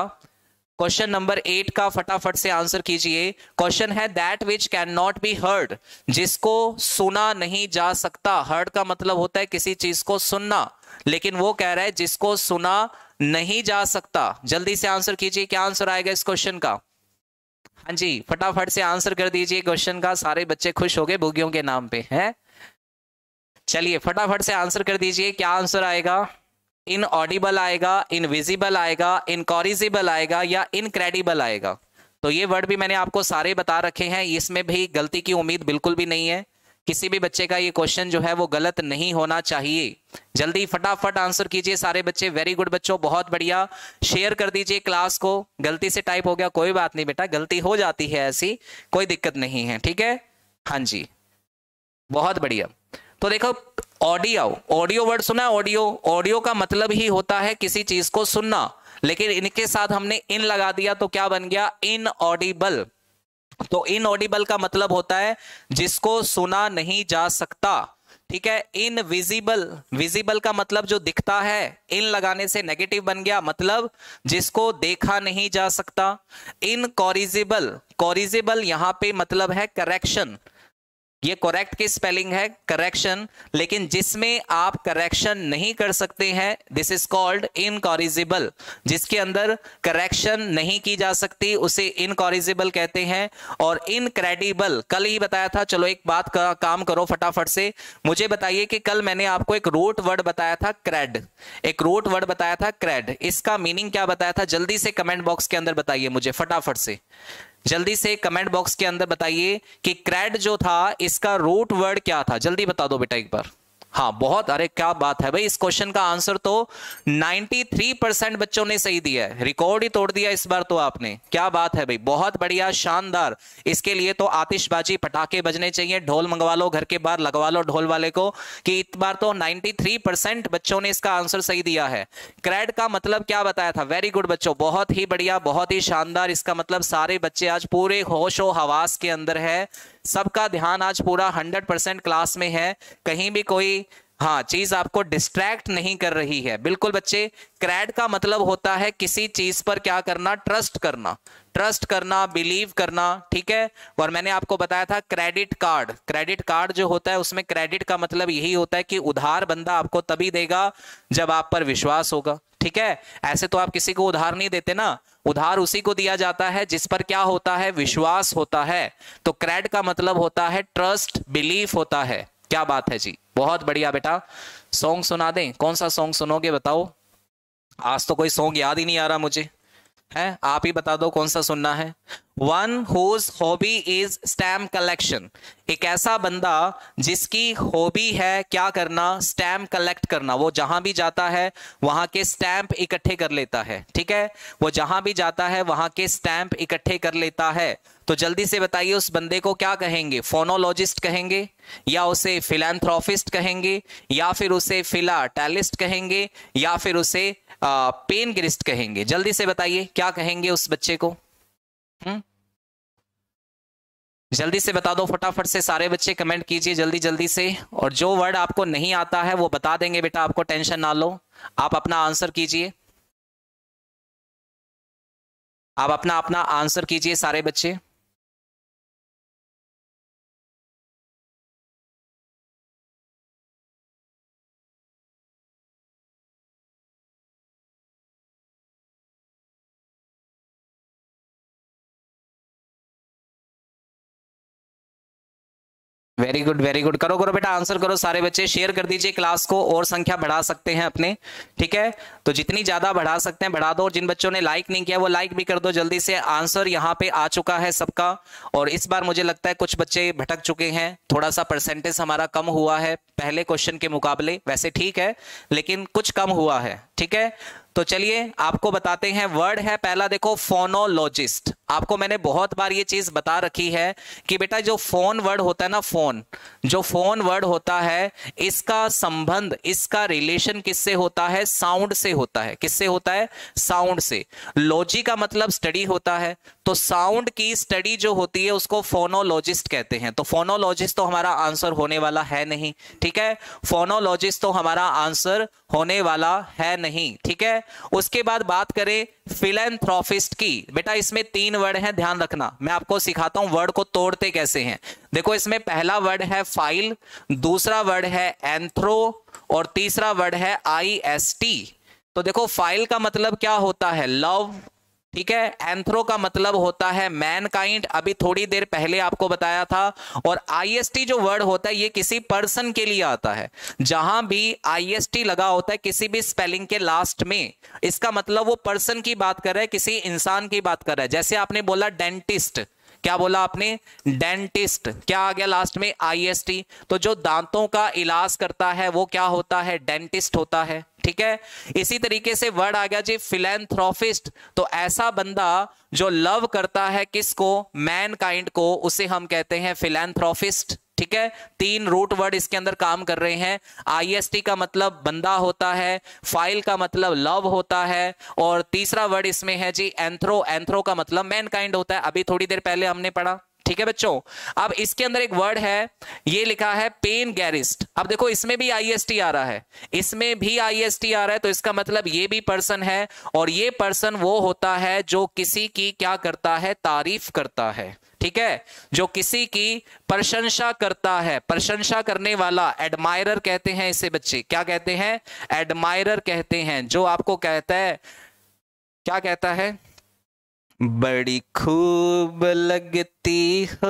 8 का फटाफट से आंसर कीजिए। क्वेश्चन है that which can not be heard, जिसको सुना नहीं जा सकता। हर्ड का मतलब होता है किसी चीज को सुनना, लेकिन वो कह रहा है जिसको सुना नहीं जा सकता। जल्दी से आंसर कीजिए, क्या आंसर आएगा इस क्वेश्चन का। हाँ जी फटाफट से आंसर कर दीजिए क्वेश्चन का। सारे बच्चे खुश हो गए भूगियों के नाम पे हैं। चलिए फटाफट से आंसर कर दीजिए, क्या आंसर आएगा। इनऑडिबल आएगा, इनविजिबल आएगा, इनकॉरिजिबल आएगा या इनक्रेडिबल आएगा। तो ये वर्ड भी मैंने आपको सारे बता रखे हैं, इसमें भी गलती की उम्मीद बिल्कुल भी नहीं है। किसी भी बच्चे का ये क्वेश्चन जो है वो गलत नहीं होना चाहिए। जल्दी फटाफट आंसर कीजिए सारे बच्चे। वेरी गुड बच्चों, बहुत बढ़िया। शेयर कर दीजिए क्लास को। गलती से टाइप हो गया, कोई बात नहीं बेटा, गलती हो जाती है, ऐसी कोई दिक्कत नहीं है, ठीक है। हाँ जी बहुत बढ़िया। तो देखो ऑडियो वर्ड सुना है। ऑडियो का मतलब ही होता है किसी चीज को सुनना, लेकिन इनके साथ हमने इन लगा दिया तो क्या बन गया, इनऑडिबल। तो इनऑडिबल का मतलब होता है जिसको सुना नहीं जा सकता, ठीक है। विजिबल का मतलब जो दिखता है, इन लगाने से नेगेटिव बन गया, मतलब जिसको देखा नहीं जा सकता। कॉरिजिबल यहां पे मतलब है करेक्शन। ये करेक्ट की स्पेलिंग है करेक्शन, लेकिन जिसमें आप करेक्शन नहीं कर सकते हैं, दिस इज कॉल्ड इनकॉरिजिबल। जिसके अंदर करेक्शन नहीं की जा सकती उसे इनकॉरिजिबल कहते हैं। और इनक्रेडिबल कल ही बताया था। चलो एक बात का काम करो फटाफट से, मुझे बताइए कि कल मैंने आपको एक रूट वर्ड बताया था क्रेड, इसका मीनिंग क्या बताया था। जल्दी से कमेंट बॉक्स के अंदर बताइए मुझे, फटाफट से जल्दी से कमेंट बॉक्स के अंदर बताइए कि क्रेड जो था इसका रूट वर्ड क्या था। जल्दी बता दो बेटा एक बार। हाँ बहुत, अरे क्या बात है भाई, इस क्वेश्चन का आंसर तो 93% बच्चों ने सही दिया है। रिकॉर्ड ही तोड़ दिया इस बार तो आपने, क्या बात है भाई, बहुत बढ़िया शानदार। इसके लिए तो आतिशबाजी पटाखे बजने चाहिए, ढोल मंगवा लो घर के बाहर, लगवा लो ढोल वाले को, कि इस बार तो 93% बच्चों ने इसका आंसर सही दिया है। क्रेड का मतलब क्या बताया था। वेरी गुड बच्चों, बहुत ही बढ़िया, बहुत ही शानदार। इसका मतलब सारे बच्चे आज पूरे होशो हवास के अंदर है, सबका ध्यान आज पूरा 100% क्लास में है, कहीं भी कोई हाँ चीज आपको डिस्ट्रैक्ट नहीं कर रही है। बिल्कुल बच्चे, क्रेड का मतलब होता है किसी चीज पर क्या करना, ट्रस्ट करना, बिलीव करना, ठीक है। और मैंने आपको बताया था क्रेडिट कार्ड जो होता है उसमें क्रेडिट का मतलब यही होता है कि उधार बंदा आपको तभी देगा जब आप पर विश्वास होगा, ठीक है। ऐसे तो आप किसी को उधार नहीं देते ना, उधार उसी को दिया जाता है जिस पर क्या होता है, विश्वास होता है। तो क्रेड का मतलब होता है ट्रस्ट, बिलीफ होता है। क्या बात है जी, बहुत बढ़िया बेटा। सॉन्ग सुना दें, कौन सा सॉन्ग सुनोगे बताओ। आज तो कोई सॉन्ग याद ही नहीं आ रहा मुझे, है आप ही बता दो कौन सा सुनना है। One whose hobby is stamp collection, एक ऐसा बंदा जिसकी हॉबी है क्या करना, स्टैम्प कलेक्ट करना। वो जहां भी जाता है वहां के स्टैम्प इकट्ठे कर लेता है, ठीक है। वो जहां भी जाता है वहां के स्टैम्प इकट्ठे कर लेता है। तो जल्दी से बताइए उस बंदे को क्या कहेंगे, फोनोलॉजिस्ट कहेंगे, या उसे फिलैंथ्रोपिस्ट कहेंगे, या फिर उसे फिलाटेलिस्ट कहेंगे, या फिर उसे पेनगिरिस्ट कहेंगे। जल्दी से बताइए क्या कहेंगे उस बच्चे को। जल्दी से बता दो फटाफट से, सारे बच्चे कमेंट कीजिए जल्दी से। और जो वर्ड आपको नहीं आता है वो बता देंगे बेटा, आपको टेंशन ना लो। आप अपना आंसर कीजिए, आप अपना आंसर कीजिए सारे बच्चे। वेरी गुड, करो बेटा, आंसर करो सारे बच्चे। शेयर कर दीजिए क्लास को, और संख्या बढ़ा सकते हैं अपने, ठीक है। तो जितनी ज्यादा बढ़ा सकते हैं बढ़ा दो। और जिन बच्चों ने लाइक नहीं किया वो लाइक भी कर दो जल्दी से। आंसर यहाँ पे आ चुका है सबका, और इस बार मुझे लगता है कुछ बच्चे भटक चुके हैं, थोड़ा सा परसेंटेज हमारा कम हुआ है पहले क्वेश्चन के मुकाबले। वैसे ठीक है लेकिन कुछ कम हुआ है, ठीक है। तो चलिए आपको बताते हैं। वर्ड है पहला, देखो फोनोलॉजिस्ट। आपको मैंने बहुत बार ये चीज बता रखी है कि बेटा जो फोन वर्ड होता है ना, फोन, जो फोन वर्ड होता है, इसका संबंध, इसका रिलेशन किससे होता है? साउंड से होता है। किससे होता है? साउंड से। लॉजी का मतलब स्टडी होता है, तो साउंड की स्टडी जो होती है उसको फोनोलॉजिस्ट कहते हैं। तो फोनोलॉजिस्ट तो हमारा आंसर होने वाला है नहीं, ठीक है। फोनोलॉजिस्ट तो हमारा आंसर होने वाला है नहीं, ठीक है। उसके बाद बात करें फिलैंथ्रोपिस्ट की। बेटा इसमें 3 वर्ड हैं, ध्यान रखना। मैं आपको सिखाता हूं वर्ड को तोड़ते कैसे हैं। देखो इसमें पहला वर्ड है फाइल, दूसरा वर्ड है एंथ्रो और तीसरा वर्ड है IST। तो देखो फाइल का मतलब क्या होता है? लव, ठीक है। एंथ्रो का मतलब होता है मैनकाइंड, अभी थोड़ी देर पहले आपको बताया था। और IST जो वर्ड होता है ये किसी पर्सन के लिए आता है। जहां भी IST लगा होता है किसी भी स्पेलिंग के लास्ट में, इसका मतलब वो पर्सन की बात कर रहा है, किसी इंसान की बात कर रहा है। जैसे आपने बोला डेंटिस्ट, क्या बोला आपने? डेंटिस्ट, क्या आ गया लास्ट में? IST। तो जो दांतों का इलाज करता है वो क्या होता है? डेंटिस्ट होता है, ठीक है। इसी तरीके से वर्ड आ गया जी फिलैंथ्रोपिस्ट। तो ऐसा बंदा जो लव करता है किसको? मैनकाइंड को, उसे हम कहते हैं फिलैंथ्रोपिस्ट, ठीक है। 3 रूट वर्ड इसके अंदर काम कर रहे हैं। IST का मतलब बंदा होता है, फाइल का मतलब लव होता है, और तीसरा वर्ड इसमें है जी एंथ्रो। एंथ्रो का मतलब मैनकाइंड होता है, अभी थोड़ी देर पहले हमने पढ़ा, ठीक है बच्चों। अब इसके अंदर एक वर्ड है, ये लिखा है पेन गैरिस्ट। अब देखो इसमें भी IST आ रहा है, इसमें भी IST आ रहा है, तो इसका मतलब ये भी पर्सन है, और ये पर्सन वो होता है जो किसी की क्या करता है? तारीफ करता है, ठीक है। जो किसी की प्रशंसा करता है, प्रशंसा करने वाला, एडमायरर कहते हैं इसे बच्चे। क्या कहते हैं? एडमायरर कहते हैं। जो आपको कहता है, क्या कहता है? बड़ी खूब लगती हो,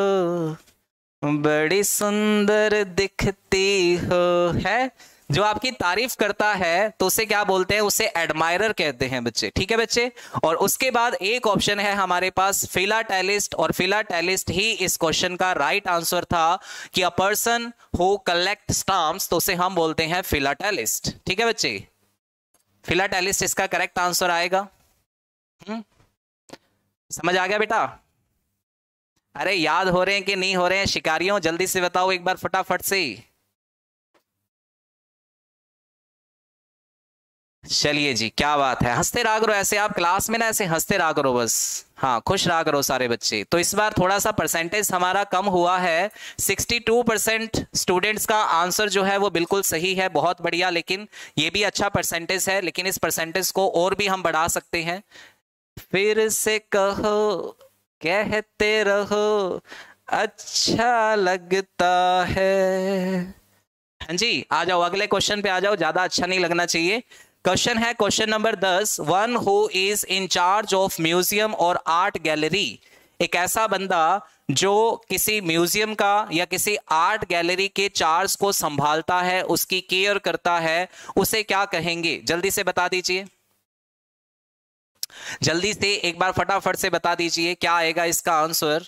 बड़ी सुंदर दिखती हो, है। जो आपकी तारीफ करता है तो उसे क्या बोलते हैं? उसे एडमायरर कहते हैं बच्चे, ठीक है बच्चे। और उसके बाद एक ऑप्शन है हमारे पास फिलाटेलिस्ट, और फिलाटेलिस्ट ही इस क्वेश्चन का राइट आंसर था कि a person who collect stamps, तो उसे हम बोलते हैं फिलाटेलिस्ट, ठीक है बच्चे। फिलाटेलिस्ट इसका करेक्ट आंसर आएगा। समझ आ गया बेटा? अरे याद हो रहे हैं कि नहीं हो रहे हैं शिकारियों? जल्दी से बताओ एक बार फटाफट से। चलिए जी, क्या बात है। हंसते रहा करो ऐसे, आप क्लास में ना ऐसे हंसते रहा करो बस। हाँ, खुश रहा करो सारे बच्चे। तो इस बार थोड़ा सा परसेंटेज हमारा कम हुआ है। 62% स्टूडेंट्स का आंसर जो है वो बिल्कुल सही है, बहुत बढ़िया। लेकिन ये भी अच्छा परसेंटेज है, लेकिन इस परसेंटेज को और भी हम बढ़ा सकते हैं। फिर से कहो, कहते रहो, अच्छा लगता है। हाँ जी, आ जाओ अगले क्वेश्चन पे आ जाओ, ज्यादा अच्छा नहीं लगना चाहिए। क्वेश्चन है question number 10। One who is in charge of museum और आर्ट गैलरी। एक ऐसा बंदा जो किसी म्यूजियम का या किसी आर्ट गैलरी के चार्ज को संभालता है, उसकी केयर करता है, उसे क्या कहेंगे? जल्दी से बता दीजिए, जल्दी से एक बार फटाफट से बता दीजिए क्या आएगा इसका आंसर।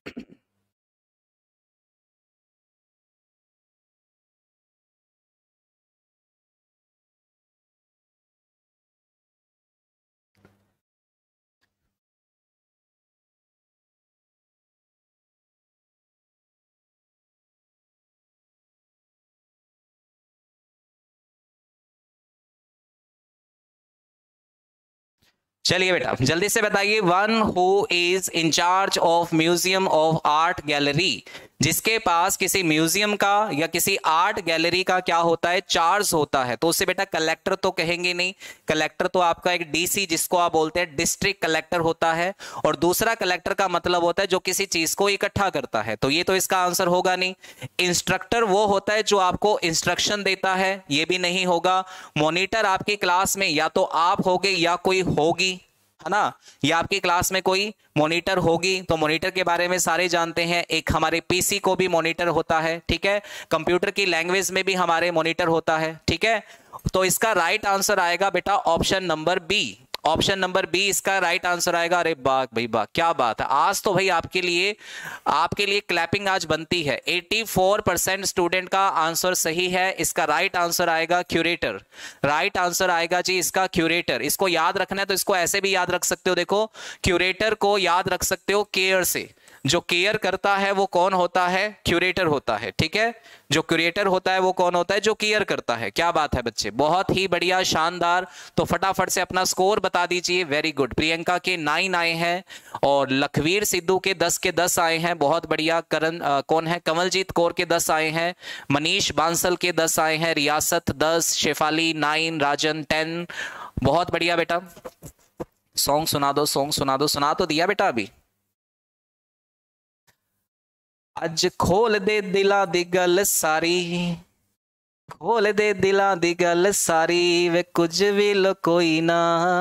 चलिए बेटा जल्दी से बताइए। One who is in charge of museum of art gallery, जिसके पास किसी म्यूजियम का या किसी आर्ट गैलरी का क्या होता है? चार्ज होता है। तो उसे बेटा कलेक्टर तो कहेंगे नहीं। कलेक्टर तो आपका एक DC, जिसको आप बोलते हैं डिस्ट्रिक्ट कलेक्टर होता है। और दूसरा कलेक्टर का मतलब होता है जो किसी चीज को इकट्ठा करता है, तो ये तो इसका आंसर होगा नहीं। इंस्ट्रक्टर वो होता है जो आपको इंस्ट्रक्शन देता है, ये भी नहीं होगा। मॉनिटर आपकी क्लास में या तो आप होगे या कोई होगी, है ना। या आपकी क्लास में कोई मॉनिटर होगी, तो मॉनिटर के बारे में सारे जानते हैं। एक हमारे PC को भी मॉनिटर होता है, ठीक है। कंप्यूटर की लैंग्वेज में भी हमारे मॉनिटर होता है, ठीक है। तो इसका राइट आंसर आएगा बेटा option number B. Option number B इसका राइट आंसर आएगा। अरे वाह भाई वाह, क्या बात है, आज तो भाई आपके लिए क्लैपिंग आज बनती है। 84% स्टूडेंट का आंसर सही है। इसका राइट आंसर आएगा क्यूरेटर। राइट आंसर आएगा जी इसका क्यूरेटर। इसको याद रखना है तो इसको ऐसे भी याद रख सकते हो, देखो क्यूरेटर को याद रख सकते हो केयर से। जो केयर करता है वो कौन होता है? क्यूरेटर होता है, ठीक है। जो क्यूरेटर होता है वो कौन होता है? जो केयर करता है। क्या बात है बच्चे, बहुत ही बढ़िया, शानदार। तो फटाफट से अपना स्कोर बता दीजिए। Very good. प्रियंका के 9 आए हैं और लखवीर सिद्धू के 10 के 10 आए हैं, बहुत बढ़िया। करण कौन है? कमलजीत कौर के 10 आए हैं। मनीष बांसल के 10 आए हैं। रियासत 10, शेफाली 9, राजन 10। बहुत बढ़िया बेटा। सॉन्ग सुना दो, सॉन्ग सुना दो। सुना तो दिया बेटा अभी। अज खोल दे दिला दी गल सारी, खोल दे दिला दी गल सारी, वे कुछ भी लकोई ना,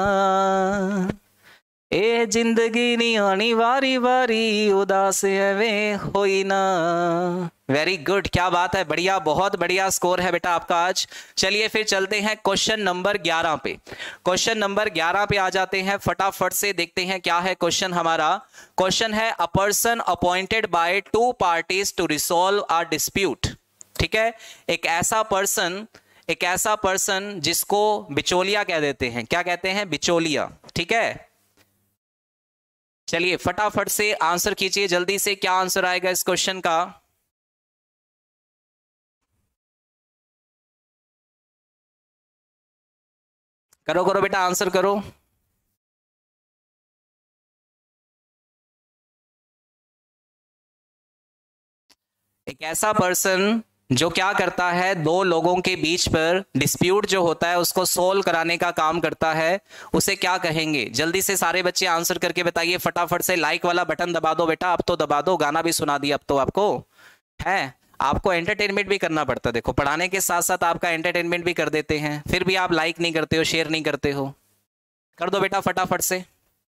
ए जिंदगी नहीं आनी वारी वारी, उदास वे होई ना। वेरी गुड, क्या बात है, बढ़िया, बहुत बढ़िया स्कोर है बेटा आपका आज। चलिए फिर चलते हैं क्वेश्चन नंबर 11 पे। क्वेश्चन नंबर 11 पे आ जाते हैं, फटाफट से देखते हैं क्या है क्वेश्चन हमारा। क्वेश्चन है a person appointed by 2 parties to resolve a dispute. ठीक है, एक ऐसा पर्सन जिसको बिचौलिया कह देते हैं। क्या कहते हैं? बिचौलिया। ठीक है, चलिए फटाफट से आंसर कीजिए जल्दी से, क्या आंसर आएगा इस क्वेश्चन का? करो करो बेटा, आंसर करो। एक ऐसा पर्सन जो क्या करता है, 2 लोगों के बीच पर डिस्प्यूट जो होता है उसको सोल्व कराने का काम करता है, उसे क्या कहेंगे? जल्दी से सारे बच्चे आंसर करके बताइए फटाफट से। लाइक वाला बटन दबा दो बेटा, अब तो दबा दो। गाना भी सुना दिया अब तो आपको है। आपको एंटरटेनमेंट भी करना पड़ता है, देखो पढ़ाने के साथ साथ आपका एंटरटेनमेंट भी कर देते हैं, फिर भी आप लाइक नहीं करते हो, शेयर नहीं करते हो। कर दो बेटा फटाफट से,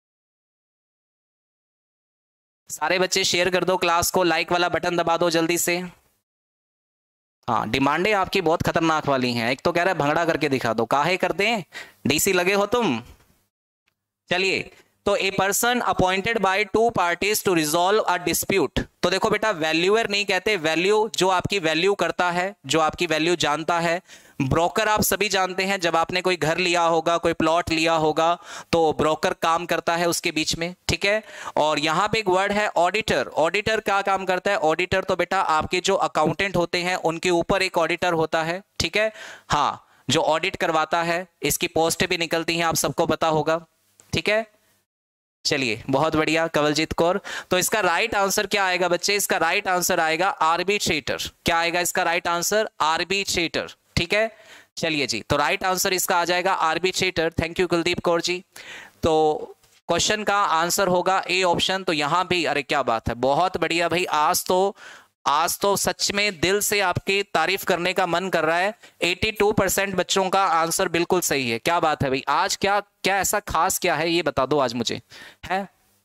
सारे बच्चे शेयर कर दो क्लास को, लाइक वाला बटन दबा दो जल्दी से। हाँ, डिमांडें आपकी बहुत खतरनाक वाली हैं। एक तो कह रहा है भंगड़ा करके दिखा दो, काहे कर दें, डीसी लगे हो तुम। चलिए, तो a person appointed by 2 parties to resolve a dispute. तो देखो बेटा, वैल्यूअर नहीं कहते, वैल्यू जो आपकी वैल्यू करता है, जो आपकी वैल्यू जानता है। ब्रोकर आप सभी जानते हैं, जब आपने कोई घर लिया होगा, कोई प्लॉट लिया होगा, तो ब्रोकर काम करता है उसके बीच में। ठीक है, और यहां पे एक वर्ड है ऑडिटर। ऑडिटर क्या काम करता है? ऑडिटर तो बेटा आपके जो अकाउंटेंट होते हैं उनके ऊपर एक ऑडिटर होता है। ठीक है, हाँ, जो ऑडिट करवाता है, इसकी पोस्ट भी निकलती हैं, आप सबको पता होगा। ठीक है, चलिए बहुत बढ़िया कवलजीत कौर। तो इसका राइट आंसर क्या आएगा बच्चे? इसका राइट आंसर आएगा आर्बिट्रेटर। क्या आएगा इसका राइट आंसर? आर्बिट्रेटर। ठीक है, चलिए जी, तो राइट आंसर इसका आ जाएगा arbitrator. Thank you Kuldeep Kaur ji. तो क्वेश्चन का आंसर होगा ए ऑप्शन। तो यहां भी, अरे क्या बात है, बहुत बढ़िया भाई। आज तो सच में दिल से आपकी तारीफ करने का मन कर रहा है। 82% बच्चों का आंसर बिल्कुल सही है। क्या बात है भाई, आज क्या क्या ऐसा खास क्या है ये बता दो आज मुझे, है?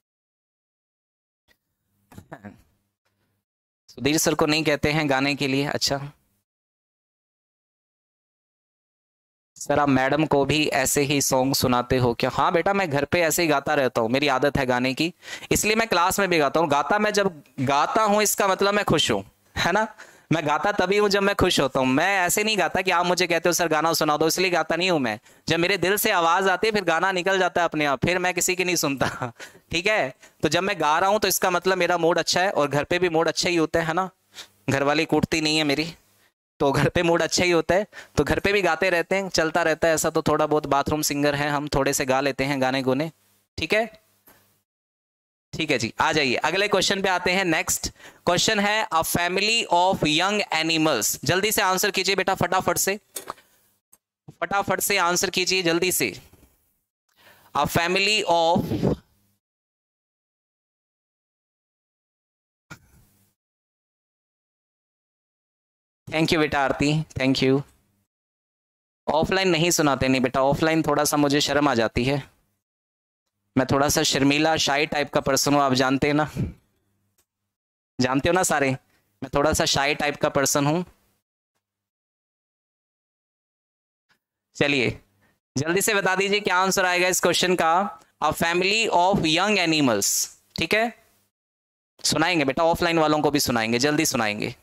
सुधीर सर को नहीं कहते हैं गाने के लिए? अच्छा सर, आप मैडम को भी ऐसे ही सॉन्ग सुनाते हो क्या? हाँ बेटा, मैं घर पे ऐसे ही गाता रहता हूँ, मेरी आदत है गाने की, इसलिए मैं क्लास में भी गाता हूँ। मैं जब गाता हूँ इसका मतलब मैं खुश हूँ, है ना। मैं गाता तभी हूँ जब मैं खुश होता हूँ। मैं ऐसे नहीं गाता कि आप मुझे कहते हो सर गाना सुना दो, इसलिए गाता नहीं हूँ मैं। जब मेरे दिल से आवाज आती है फिर गाना निकल जाता है अपने आप, फिर मैं किसी की नहीं सुनता। ठीक है, तो जब मैं गा रहा हूँ तो इसका मतलब मेरा मूड अच्छा है, और घर पे भी मूड अच्छा ही होता है ना। घर वाली कूटती नहीं है मेरी, तो घर पे मूड अच्छा ही होता है, तो घर पे भी गाते रहते हैं, चलता रहता है ऐसा। तो थोड़ा बहुत बाथरूम सिंगर हैं हम, थोड़े से गा लेते हैं गाने गुने। ठीक है, ठीक है जी, आ जाइए अगले क्वेश्चन पे आते हैं। नेक्स्ट क्वेश्चन है a family of young animals. जल्दी से आंसर कीजिए बेटा, फटाफट से आंसर कीजिए जल्दी से। A family of, thank you बेटा आरती, थैंक यू। ऑफलाइन नहीं सुनाते, नहीं बेटा, ऑफलाइन थोड़ा सा मुझे शर्म आ जाती है। मैं थोड़ा सा शर्मीला शाई टाइप का पर्सन हूँ, आप जानते हैं ना, जानते हो ना सारे, मैं थोड़ा सा शाई टाइप का पर्सन हूँ। चलिए जल्दी से बता दीजिए क्या आंसर आएगा इस क्वेश्चन का। A family of young animals, ठीक है, सुनाएंगे बेटा, ऑफलाइन वालों को भी सुनाएंगे, जल्दी सुनाएंगे।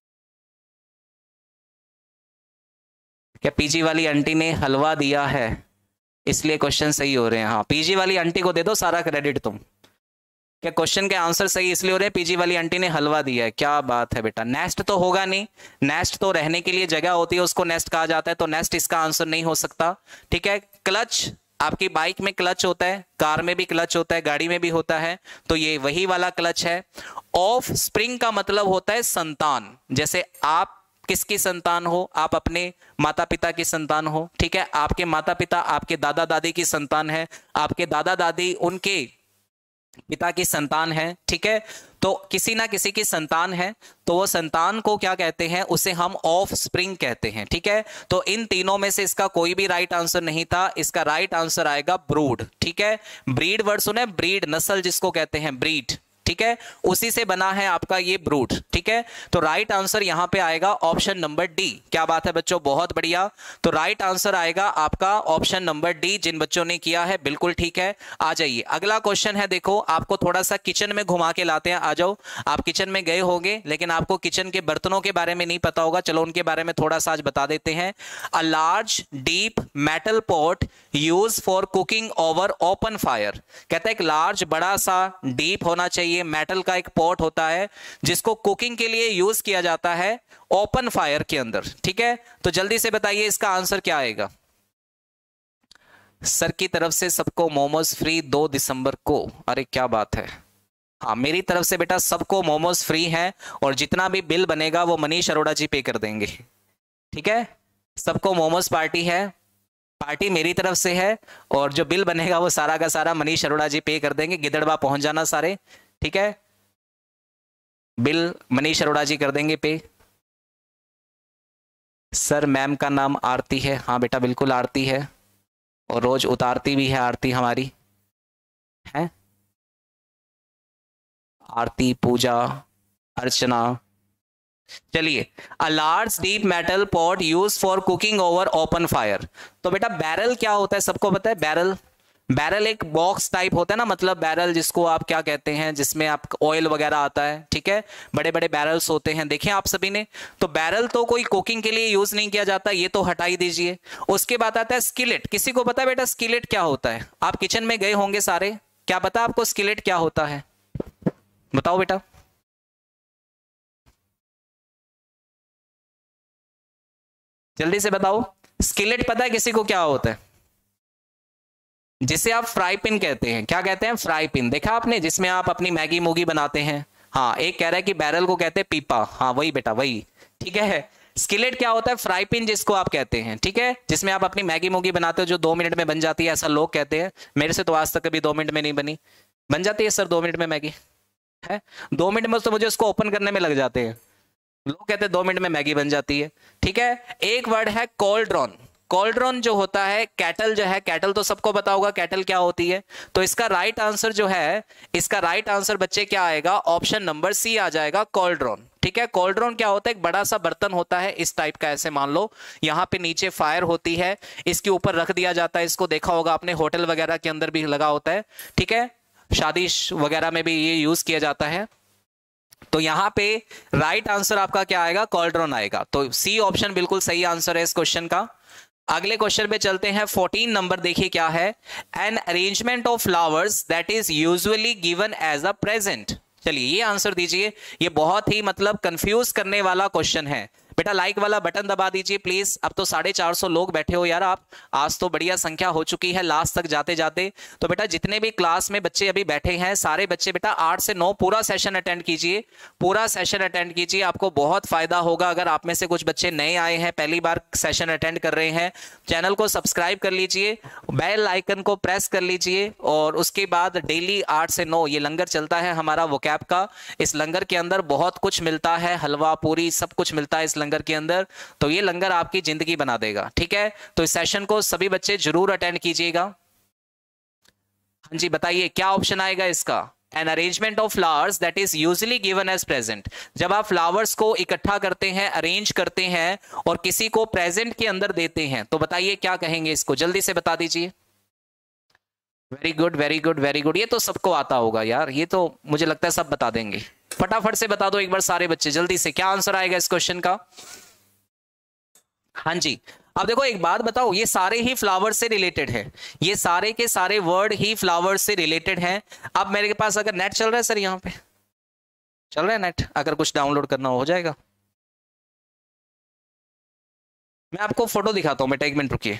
क्या पीजी वाली आंटी ने हलवा दिया है इसलिए क्वेश्चन सही हो रहे हैं? हाँ, पीजी वाली आंटी को दे दो सारा क्रेडिट तुम। क्या क्वेश्चन के आंसर सही इसलिए हो रहे हैं? पीजी वाली आंटी ने हलवा दिया है, क्या बात है बेटा। नेस्ट तो होगा नहीं, नेस्ट तो रहने के लिए जगह होती है, उसको नेस्ट कहा जाता है, तो नेस्ट इसका आंसर नहीं हो सकता। ठीक है, क्लच, आपकी बाइक में क्लच होता है, कार में भी क्लच होता है, गाड़ी में भी होता है, तो ये वही वाला क्लच है। ऑफ स्प्रिंग का मतलब होता है संतान, जैसे आप किसकी संतान हो? आप अपने माता पिता की संतान हो, ठीक है, आपके माता पिता आपके दादा दादी की संतान है, आपके दादा दादी उनके पिता की संतान है, ठीक है, तो किसी ना किसी की संतान है, तो वो संतान को क्या कहते हैं? उसे हम ऑफ स्प्रिंग कहते हैं, ठीक है। तो इन तीनों में से इसका कोई भी राइट आंसर नहीं था, इसका राइट आंसर आएगा ब्रूड, ठीक है। ब्रीड वर्ड सुने, ब्रीड, नस्ल जिसको कहते हैं, ब्रीड, ठीक है, उसी से बना है आपका ये ब्रूड, ठीक है। तो राइट आंसर यहां पे आएगा ऑप्शन नंबर डी। क्या बात है बच्चों, बहुत बढ़िया। तो राइट आंसर आएगा आपका ऑप्शन नंबर डी, जिन बच्चों ने किया है बिल्कुल ठीक है। आ जाइए, अगला क्वेश्चन है, देखो आपको थोड़ा सा किचन में घुमा के लाते हैं। आ जाओ, आप किचन में गए होंगे लेकिन आपको किचन के बर्तनों के बारे में नहीं पता होगा, चलो उनके बारे में थोड़ा सा आज बता देते हैं। A large deep metal pot use for cooking over open fire, कहता है एक लार्ज बड़ा सा डीप होना चाहिए, मेटल का एक पॉट होता है जिसको कुकिंग के लिए यूज किया जाता है ओपन फायर के अंदर, ठीक है। तो जल्दी से बताइए इसका आंसर क्या आएगा। सर की तरफ से सबको मोमोज फ्री 2 दिसंबर को, अरे क्या बात है। हाँ, मेरी तरफ से बेटा सबको मोमोज फ्री हैं और जितना भी बिल बनेगा वो मनीष अरोड़ा जी पे कर देंगे, ठीक है। सबको मोमोज पार्टी है, पार्टी मेरी तरफ से है, और जो बिल बनेगा वो सारा का सारा मनीष अरोड़ा जी पे कर देंगे। गिदड़बा पहुंच जाना सारे, ठीक है, बिल मनीष अरोड़ा जी कर देंगे पे। सर मैम का नाम आरती है, हाँ बेटा बिल्कुल आरती है, और रोज उतारती भी है आरती हमारी, है आरती, पूजा, अर्चना। चलिए, a large deep metal pot use for cooking over open fire, तो बेटा बैरल क्या होता है सबको पता है? बैरल, बैरल एक बॉक्स टाइप होता है ना, मतलब बैरल जिसको आप क्या कहते हैं, जिसमें आप ऑयल वगैरह आता है, ठीक है, बड़े बड़े बैरल्स होते हैं, देखें आप सभी ने। तो बैरल तो कोई कुकिंग के लिए यूज नहीं किया जाता, ये तो हटा ही दीजिए। उसके बाद आता है स्किलेट, किसी को पता है बेटा स्किलेट क्या होता है? आप किचन में गए होंगे सारे, क्या पता आपको स्किलेट क्या होता है? बताओ बेटा। जल्दी से बताओ, स्किलेट पता है किसी को क्या होता है? जिसे आप फ्राई पिन कहते हैं, क्या कहते हैं? फ्राई पिन, देखा आपने, जिसमें आप अपनी मैगी मूगी बनाते हैं। हाँ, एक कह रहा है कि बैरल को कहते हैं पीपा, हाँ वही बेटा वही, ठीक है। स्किलेट क्या होता है? फ्राई पिन जिसको आप कहते हैं, ठीक है, जिसमें आप अपनी मैगी मूगी बनाते हो, जो 2 मिनट में बन जाती है, ऐसा लोग कहते हैं। मेरे से तो आज तक कभी 2 मिनट में नहीं बनी। बन जाती है सर 2 मिनट में मैगी? है 2 मिनट में तो मुझे उसको ओपन करने में लग जाते हैं। लोग कहते हैं 2 मिनट में मैगी बन जाती है, ठीक है। एक वर्ड है कोल्ड्रॉन, कोल्ड्रॉन जो होता है, कैटल जो है, कैटल तो सबको पता होगा कैटल क्या होती है। तो इसका राइट आंसर जो है, इसका राइट आंसर बच्चे क्या आएगा? ऑप्शन नंबर सी आ जाएगा, कोल्ड्रॉन, ठीक है। कोल्ड्रॉन क्या होता है? एक बड़ा सा बर्तन होता है इस टाइप का, ऐसे मान लो यहाँ पे नीचे फायर होती है, इसके ऊपर रख दिया जाता है, इसको देखा होगा आपने, होटल वगैरह के अंदर भी लगा होता है, ठीक है, शादी वगैरह में भी ये यूज किया जाता है। तो यहां पे राइट आंसर आपका क्या आएगा? कॉल्ड्रॉन आएगा। तो सी ऑप्शन बिल्कुल सही आंसर है इस क्वेश्चन का। अगले क्वेश्चन पे चलते हैं, 14 नंबर देखिए क्या है। An arrangement of flowers that is usually given as a present, चलिए ये आंसर दीजिए। ये बहुत ही मतलब कंफ्यूज करने वाला क्वेश्चन है बेटा। लाइक वाला बटन दबा दीजिए प्लीज। अब तो 450 लोग बैठे हो यार आप, आज तो बढ़िया संख्या हो चुकी है लास्ट तक जाते जाते। तो बेटा जितने भी क्लास में बच्चे अभी बैठे हैं, सारे बच्चे बेटा 8 से 9 पूरा सेशन अटेंड कीजिए, पूरा सेशन अटेंड कीजिए, आपको बहुत फायदा होगा। अगर आप में से कुछ बच्चे नए आए हैं, पहली बार सेशन अटेंड कर रहे हैं, चैनल को सब्सक्राइब कर लीजिए, बेल आइकन को प्रेस कर लीजिए, और उसके बाद डेली 8 से 9 ये लंगर चलता है हमारा वोकैब का। इस लंगर के अंदर बहुत कुछ मिलता है, हलवा पूरी सब कुछ मिलता है इस लंगर के अंदर। तो ये लंगर आपकी जिंदगी बना देगा, ठीक है। तो इस सेशन को सभी बच्चे जरूर अटेंड कीजिएगा। हाँ जी बताइए क्या ऑप्शन आएगा इसका? An arrangement of flowers that is usually given as present. जब आप फ्लावर्स को इकट्ठा करते हैं, अरेंज करते हैं और किसी को प्रेजेंट के अंदर देते हैं, तो बताइए क्या कहेंगे इसको, जल्दी से बता दीजिए। Very good very good very good, ये तो सबको आता होगा यार, ये तो मुझे लगता है सब बता देंगे। फटाफट से बता दो एक बार सारे बच्चे जल्दी से, क्या आंसर आएगा इस क्वेश्चन का। हाँ जी, अब देखो एक बात बताओ, ये सारे ही फ्लावर से रिलेटेड है, ये सारे के सारे वर्ड ही फ्लावर से रिलेटेड हैं। अब मेरे पास अगर नेट चल रहा है सर, यहाँ पे चल रहा है नेट, अगर कुछ डाउनलोड करना हो जाएगा। मैं आपको फोटो दिखाता हूं बेटा, 1 मिनट रुकिए।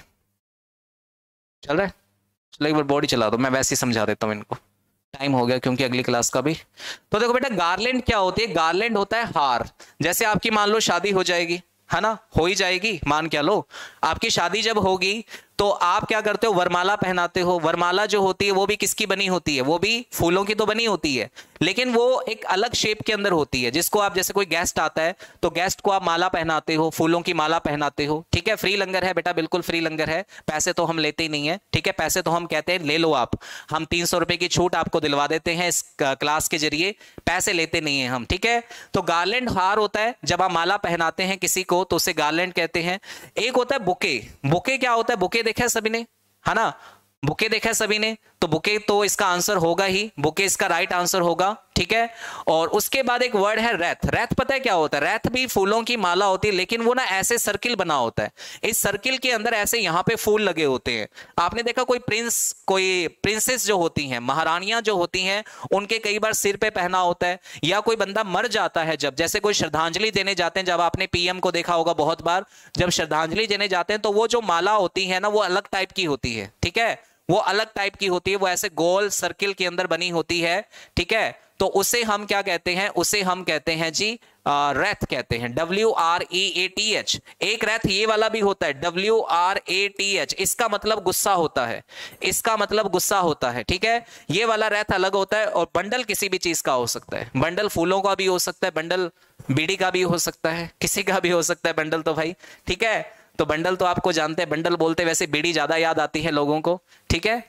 चल रहा है, चलो एक बार बॉडी चला दो, मैं वैसे ही समझा देता हूं इनको, टाइम हो गया क्योंकि अगली क्लास का भी। तो देखो बेटा, गार्लैंड क्या होती है, गार्लैंड होता है हार। जैसे आपकी मान लो शादी हो जाएगी, है ना, हो ही जाएगी, मान क्या लो, आपकी शादी जब होगी तो आप क्या करते हो, वरमाला पहनाते हो। वरमाला जो होती है वो भी किसकी बनी होती है, वो भी फूलों की तो बनी होती है, लेकिन वो एक अलग शेप के अंदर होती है, जिसको आप, जैसे कोई गेस्ट आता है तो गेस्ट को आप माला पहनाते हो, फूलों की माला पहनाते हो, ठीक है। फ्री लंगर है बेटा, बिल्कुल फ्री लंगर है, पैसे तो हम लेते ही नहीं है, ठीक है। पैसे तो हम कहते हैं ले लो आप, हम 300 रुपए की छूट आपको दिलवा देते हैं इस क्लास के जरिए, पैसे लेते नहीं है हम, ठीक है। तो गार्लैंड हार होता है, जब आप माला पहनाते हैं किसी को तो उसे गार्लैंड कहते हैं। एक होता है बुके। बुके क्या होता है, बुके देखा है सभी ने, है ना, बुके देखा है सभी ने, तो बुके तो इसका आंसर होगा ही, बुके इसका राइट आंसर होगा, ठीक है। और उसके बाद एक वर्ड है रैथ। रैथ पता है क्या होता है, रैथ भी फूलों की माला होती है, लेकिन वो ना ऐसे सर्किल बना होता है, इस सर्किल के अंदर ऐसे यहाँ पे फूल लगे होते हैं। आपने देखा कोई प्रिंस, कोई प्रिंसेस जो होती हैं, महारानियां जो होती हैं, उनके कई बार सिर पे पहना होता है, या कोई बंदा मर जाता है जब, जैसे कोई श्रद्धांजलि देने जाते हैं, जब आपने पीएम को देखा होगा बहुत बार, जब श्रद्धांजलि देने जाते हैं तो वो जो माला होती है ना, वो अलग टाइप की होती है, ठीक है, वो अलग टाइप की होती है, वो ऐसे गोल सर्किल के अंदर बनी होती है, ठीक है। तो उसे हम क्या कहते हैं, उसे हम कहते हैं जी रैथ कहते हैं, WREATH। एक रैथ ये वाला भी होता है, WRATH, इसका मतलब गुस्सा होता है, इसका मतलब गुस्सा होता है, ठीक है। ये वाला रैथ अलग होता है। और बंडल किसी भी चीज का हो सकता है, बंडल फूलों का भी हो सकता है, बंडल बीड़ी का भी हो सकता है, किसी का भी हो सकता है बंडल तो भाई, ठीक है। तो बंडल तो आपको जानते हैं, बंडल बोलते वैसे बीड़ी ज्यादा याद आती है लोगों को, ठीक है।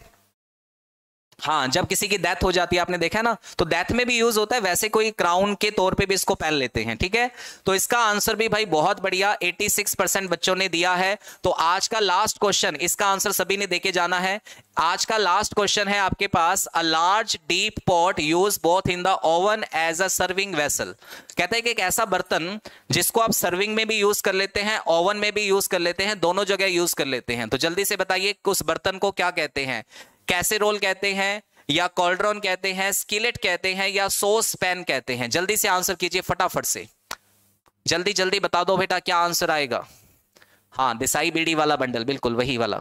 हाँ, जब किसी की डेथ हो जाती है, आपने देखा ना, तो डेथ में भी यूज होता है, वैसे कोई क्राउन के तौर पे भी इसको पहन लेते हैं, ठीक है। तो इसका आंसर भी भाई बहुत बढ़िया, 86% बच्चों ने दिया है। तो आज का लास्ट क्वेश्चन, इसका आंसर सभी ने देके जाना है। आज का लास्ट क्वेश्चन है आपके पास, a large deep pot use both in the oven as a serving vessel. कहता है कि एक ऐसा बर्तन जिसको आप सर्विंग में भी यूज कर लेते हैं, ओवन में भी यूज कर लेते हैं, दोनों जगह यूज कर लेते हैं। तो जल्दी से बताइए उस बर्तन को क्या कहते हैं, कैसेरोल कहते हैं, या कॉल्ड्रॉन कहते हैं, स्किलेट कहते हैं, या सॉस पैन कहते हैं। जल्दी से आंसर कीजिए फटाफट से, जल्दी जल्दी बता दो बेटा क्या आंसर आएगा। हाँ, दिसाई बीड़ी वाला बंडल, बिल्कुल वही वाला,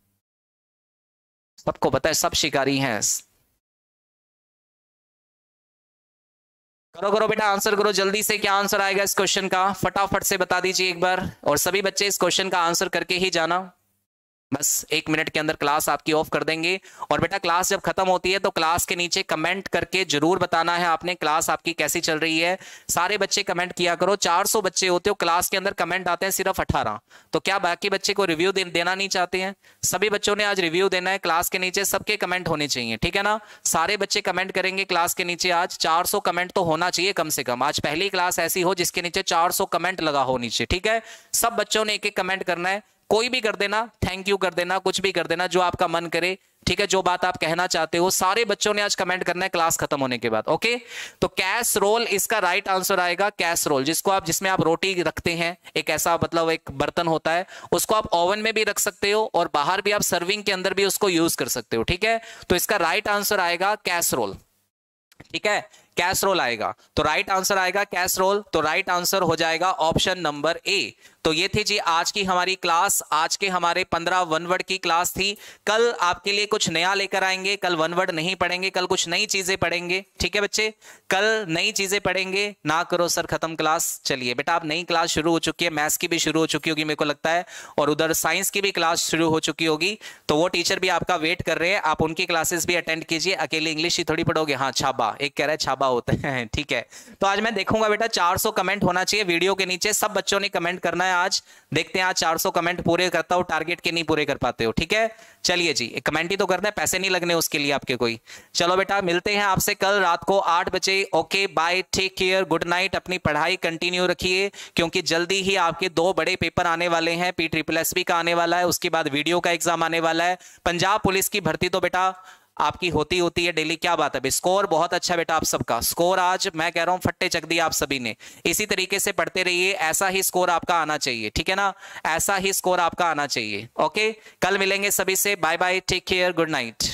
सबको पता है, सब शिकारी हैं। करो करो बेटा, आंसर करो जल्दी से, क्या आंसर आएगा इस क्वेश्चन का, फटाफट से बता दीजिए एक बार। और सभी बच्चे इस क्वेश्चन का आंसर करके ही जाना, बस 1 मिनट के अंदर क्लास आपकी ऑफ कर देंगे। और बेटा क्लास जब खत्म होती है तो क्लास के नीचे कमेंट करके जरूर बताना है आपने क्लास आपकी कैसी चल रही है। सारे बच्चे कमेंट किया करो, 400 बच्चे होते हो क्लास के अंदर, कमेंट आते हैं सिर्फ 18। तो क्या बाकी बच्चे को रिव्यू देना नहीं चाहते हैं? सभी बच्चों ने आज रिव्यू देना है क्लास के नीचे, सबके कमेंट होने चाहिए, ठीक है ना। सारे बच्चे कमेंट करेंगे क्लास के नीचे, आज 400 कमेंट तो होना चाहिए कम से कम। आज पहली क्लास ऐसी हो जिसके नीचे 400 कमेंट लगा हो नीचे, ठीक है। सब बच्चों ने एक एक कमेंट करना है, कोई भी कर देना, थैंक यू कर देना, कुछ भी कर देना जो आपका मन करे, ठीक है। जो बात आप कहना चाहते हो सारे बच्चों ने आज कमेंट करना है क्लास खत्म होने के बाद, ओके। तो कैसरोल इसका राइट आंसर आएगा। कैसरोल जिसमें आप रोटी रखते हैं, एक ऐसा मतलब एक बर्तन होता है, उसको आप ओवन में भी रख सकते हो और बाहर भी आप सर्विंग के अंदर भी उसको यूज कर सकते हो, ठीक है। तो इसका राइट आंसर आएगा कैसरोल, ठीक है, कैसरोल आएगा। तो राइट आंसर आएगा कैसरोल। तो राइट आंसर हो जाएगा ऑप्शन नंबर ए। तो ये थी जी आज की हमारी क्लास, आज के हमारे 15 वन वर्ड की क्लास थी। कल आपके लिए कुछ नया लेकर आएंगे, कल वन वर्ड नहीं पढ़ेंगे, कल कुछ नई चीजें पढ़ेंगे, ठीक है बच्चे, कल नई चीजें पढ़ेंगे। ना करो सर खत्म क्लास, चलिए बेटा आप नई क्लास शुरू हो चुकी है, मैथ्स की भी शुरू हो चुकी होगी मेरे को लगता है, और उधर साइंस की भी क्लास शुरू हो चुकी होगी। तो वो टीचर भी आपका वेट कर रहे हैं, आप उनकी क्लासेस भी अटेंड कीजिए। अकेले इंग्लिश ही थोड़ी पढ़ोगे। हाँ छाबा, एक कह रहा है छाबा होता है, ठीक है। तो आज मैं देखूंगा बेटा 400 कमेंट होना चाहिए वीडियो के नीचे, सब बच्चों ने कमेंट करना है है आज, देखते हैं आज 400 कमेंट पूरे करता हूं, टारगेट के नहीं पूरे कर पाते हो, ठीक है। चलिए जी, एक कमेंट ही तो करना है, पैसे नहीं लगने उसके लिए आपके कोई। चलो बेटा, मिलते हैं आपसे कल रात को 8 बजे। Okay bye, take care, good night. अपनी पढ़ाई कंटिन्यू रखिए, क्योंकि जल्दी ही आपके 2 बड़े पेपर आने वाले हैं। PSSB का आने वाला है, उसके बाद वीडियो का एग्जाम आने वाला है। पंजाब पुलिस की भर्ती तो बेटा आपकी होती है डेली, क्या बात है। स्कोर बहुत अच्छा बेटा, आप सबका स्कोर आज मैं कह रहा हूं फट्टे चक दिया आप सभी ने। इसी तरीके से पढ़ते रहिए, ऐसा ही स्कोर आपका आना चाहिए, ठीक है ना, ऐसा ही स्कोर आपका आना चाहिए। ओके, कल मिलेंगे सभी से, bye bye, take care, good night.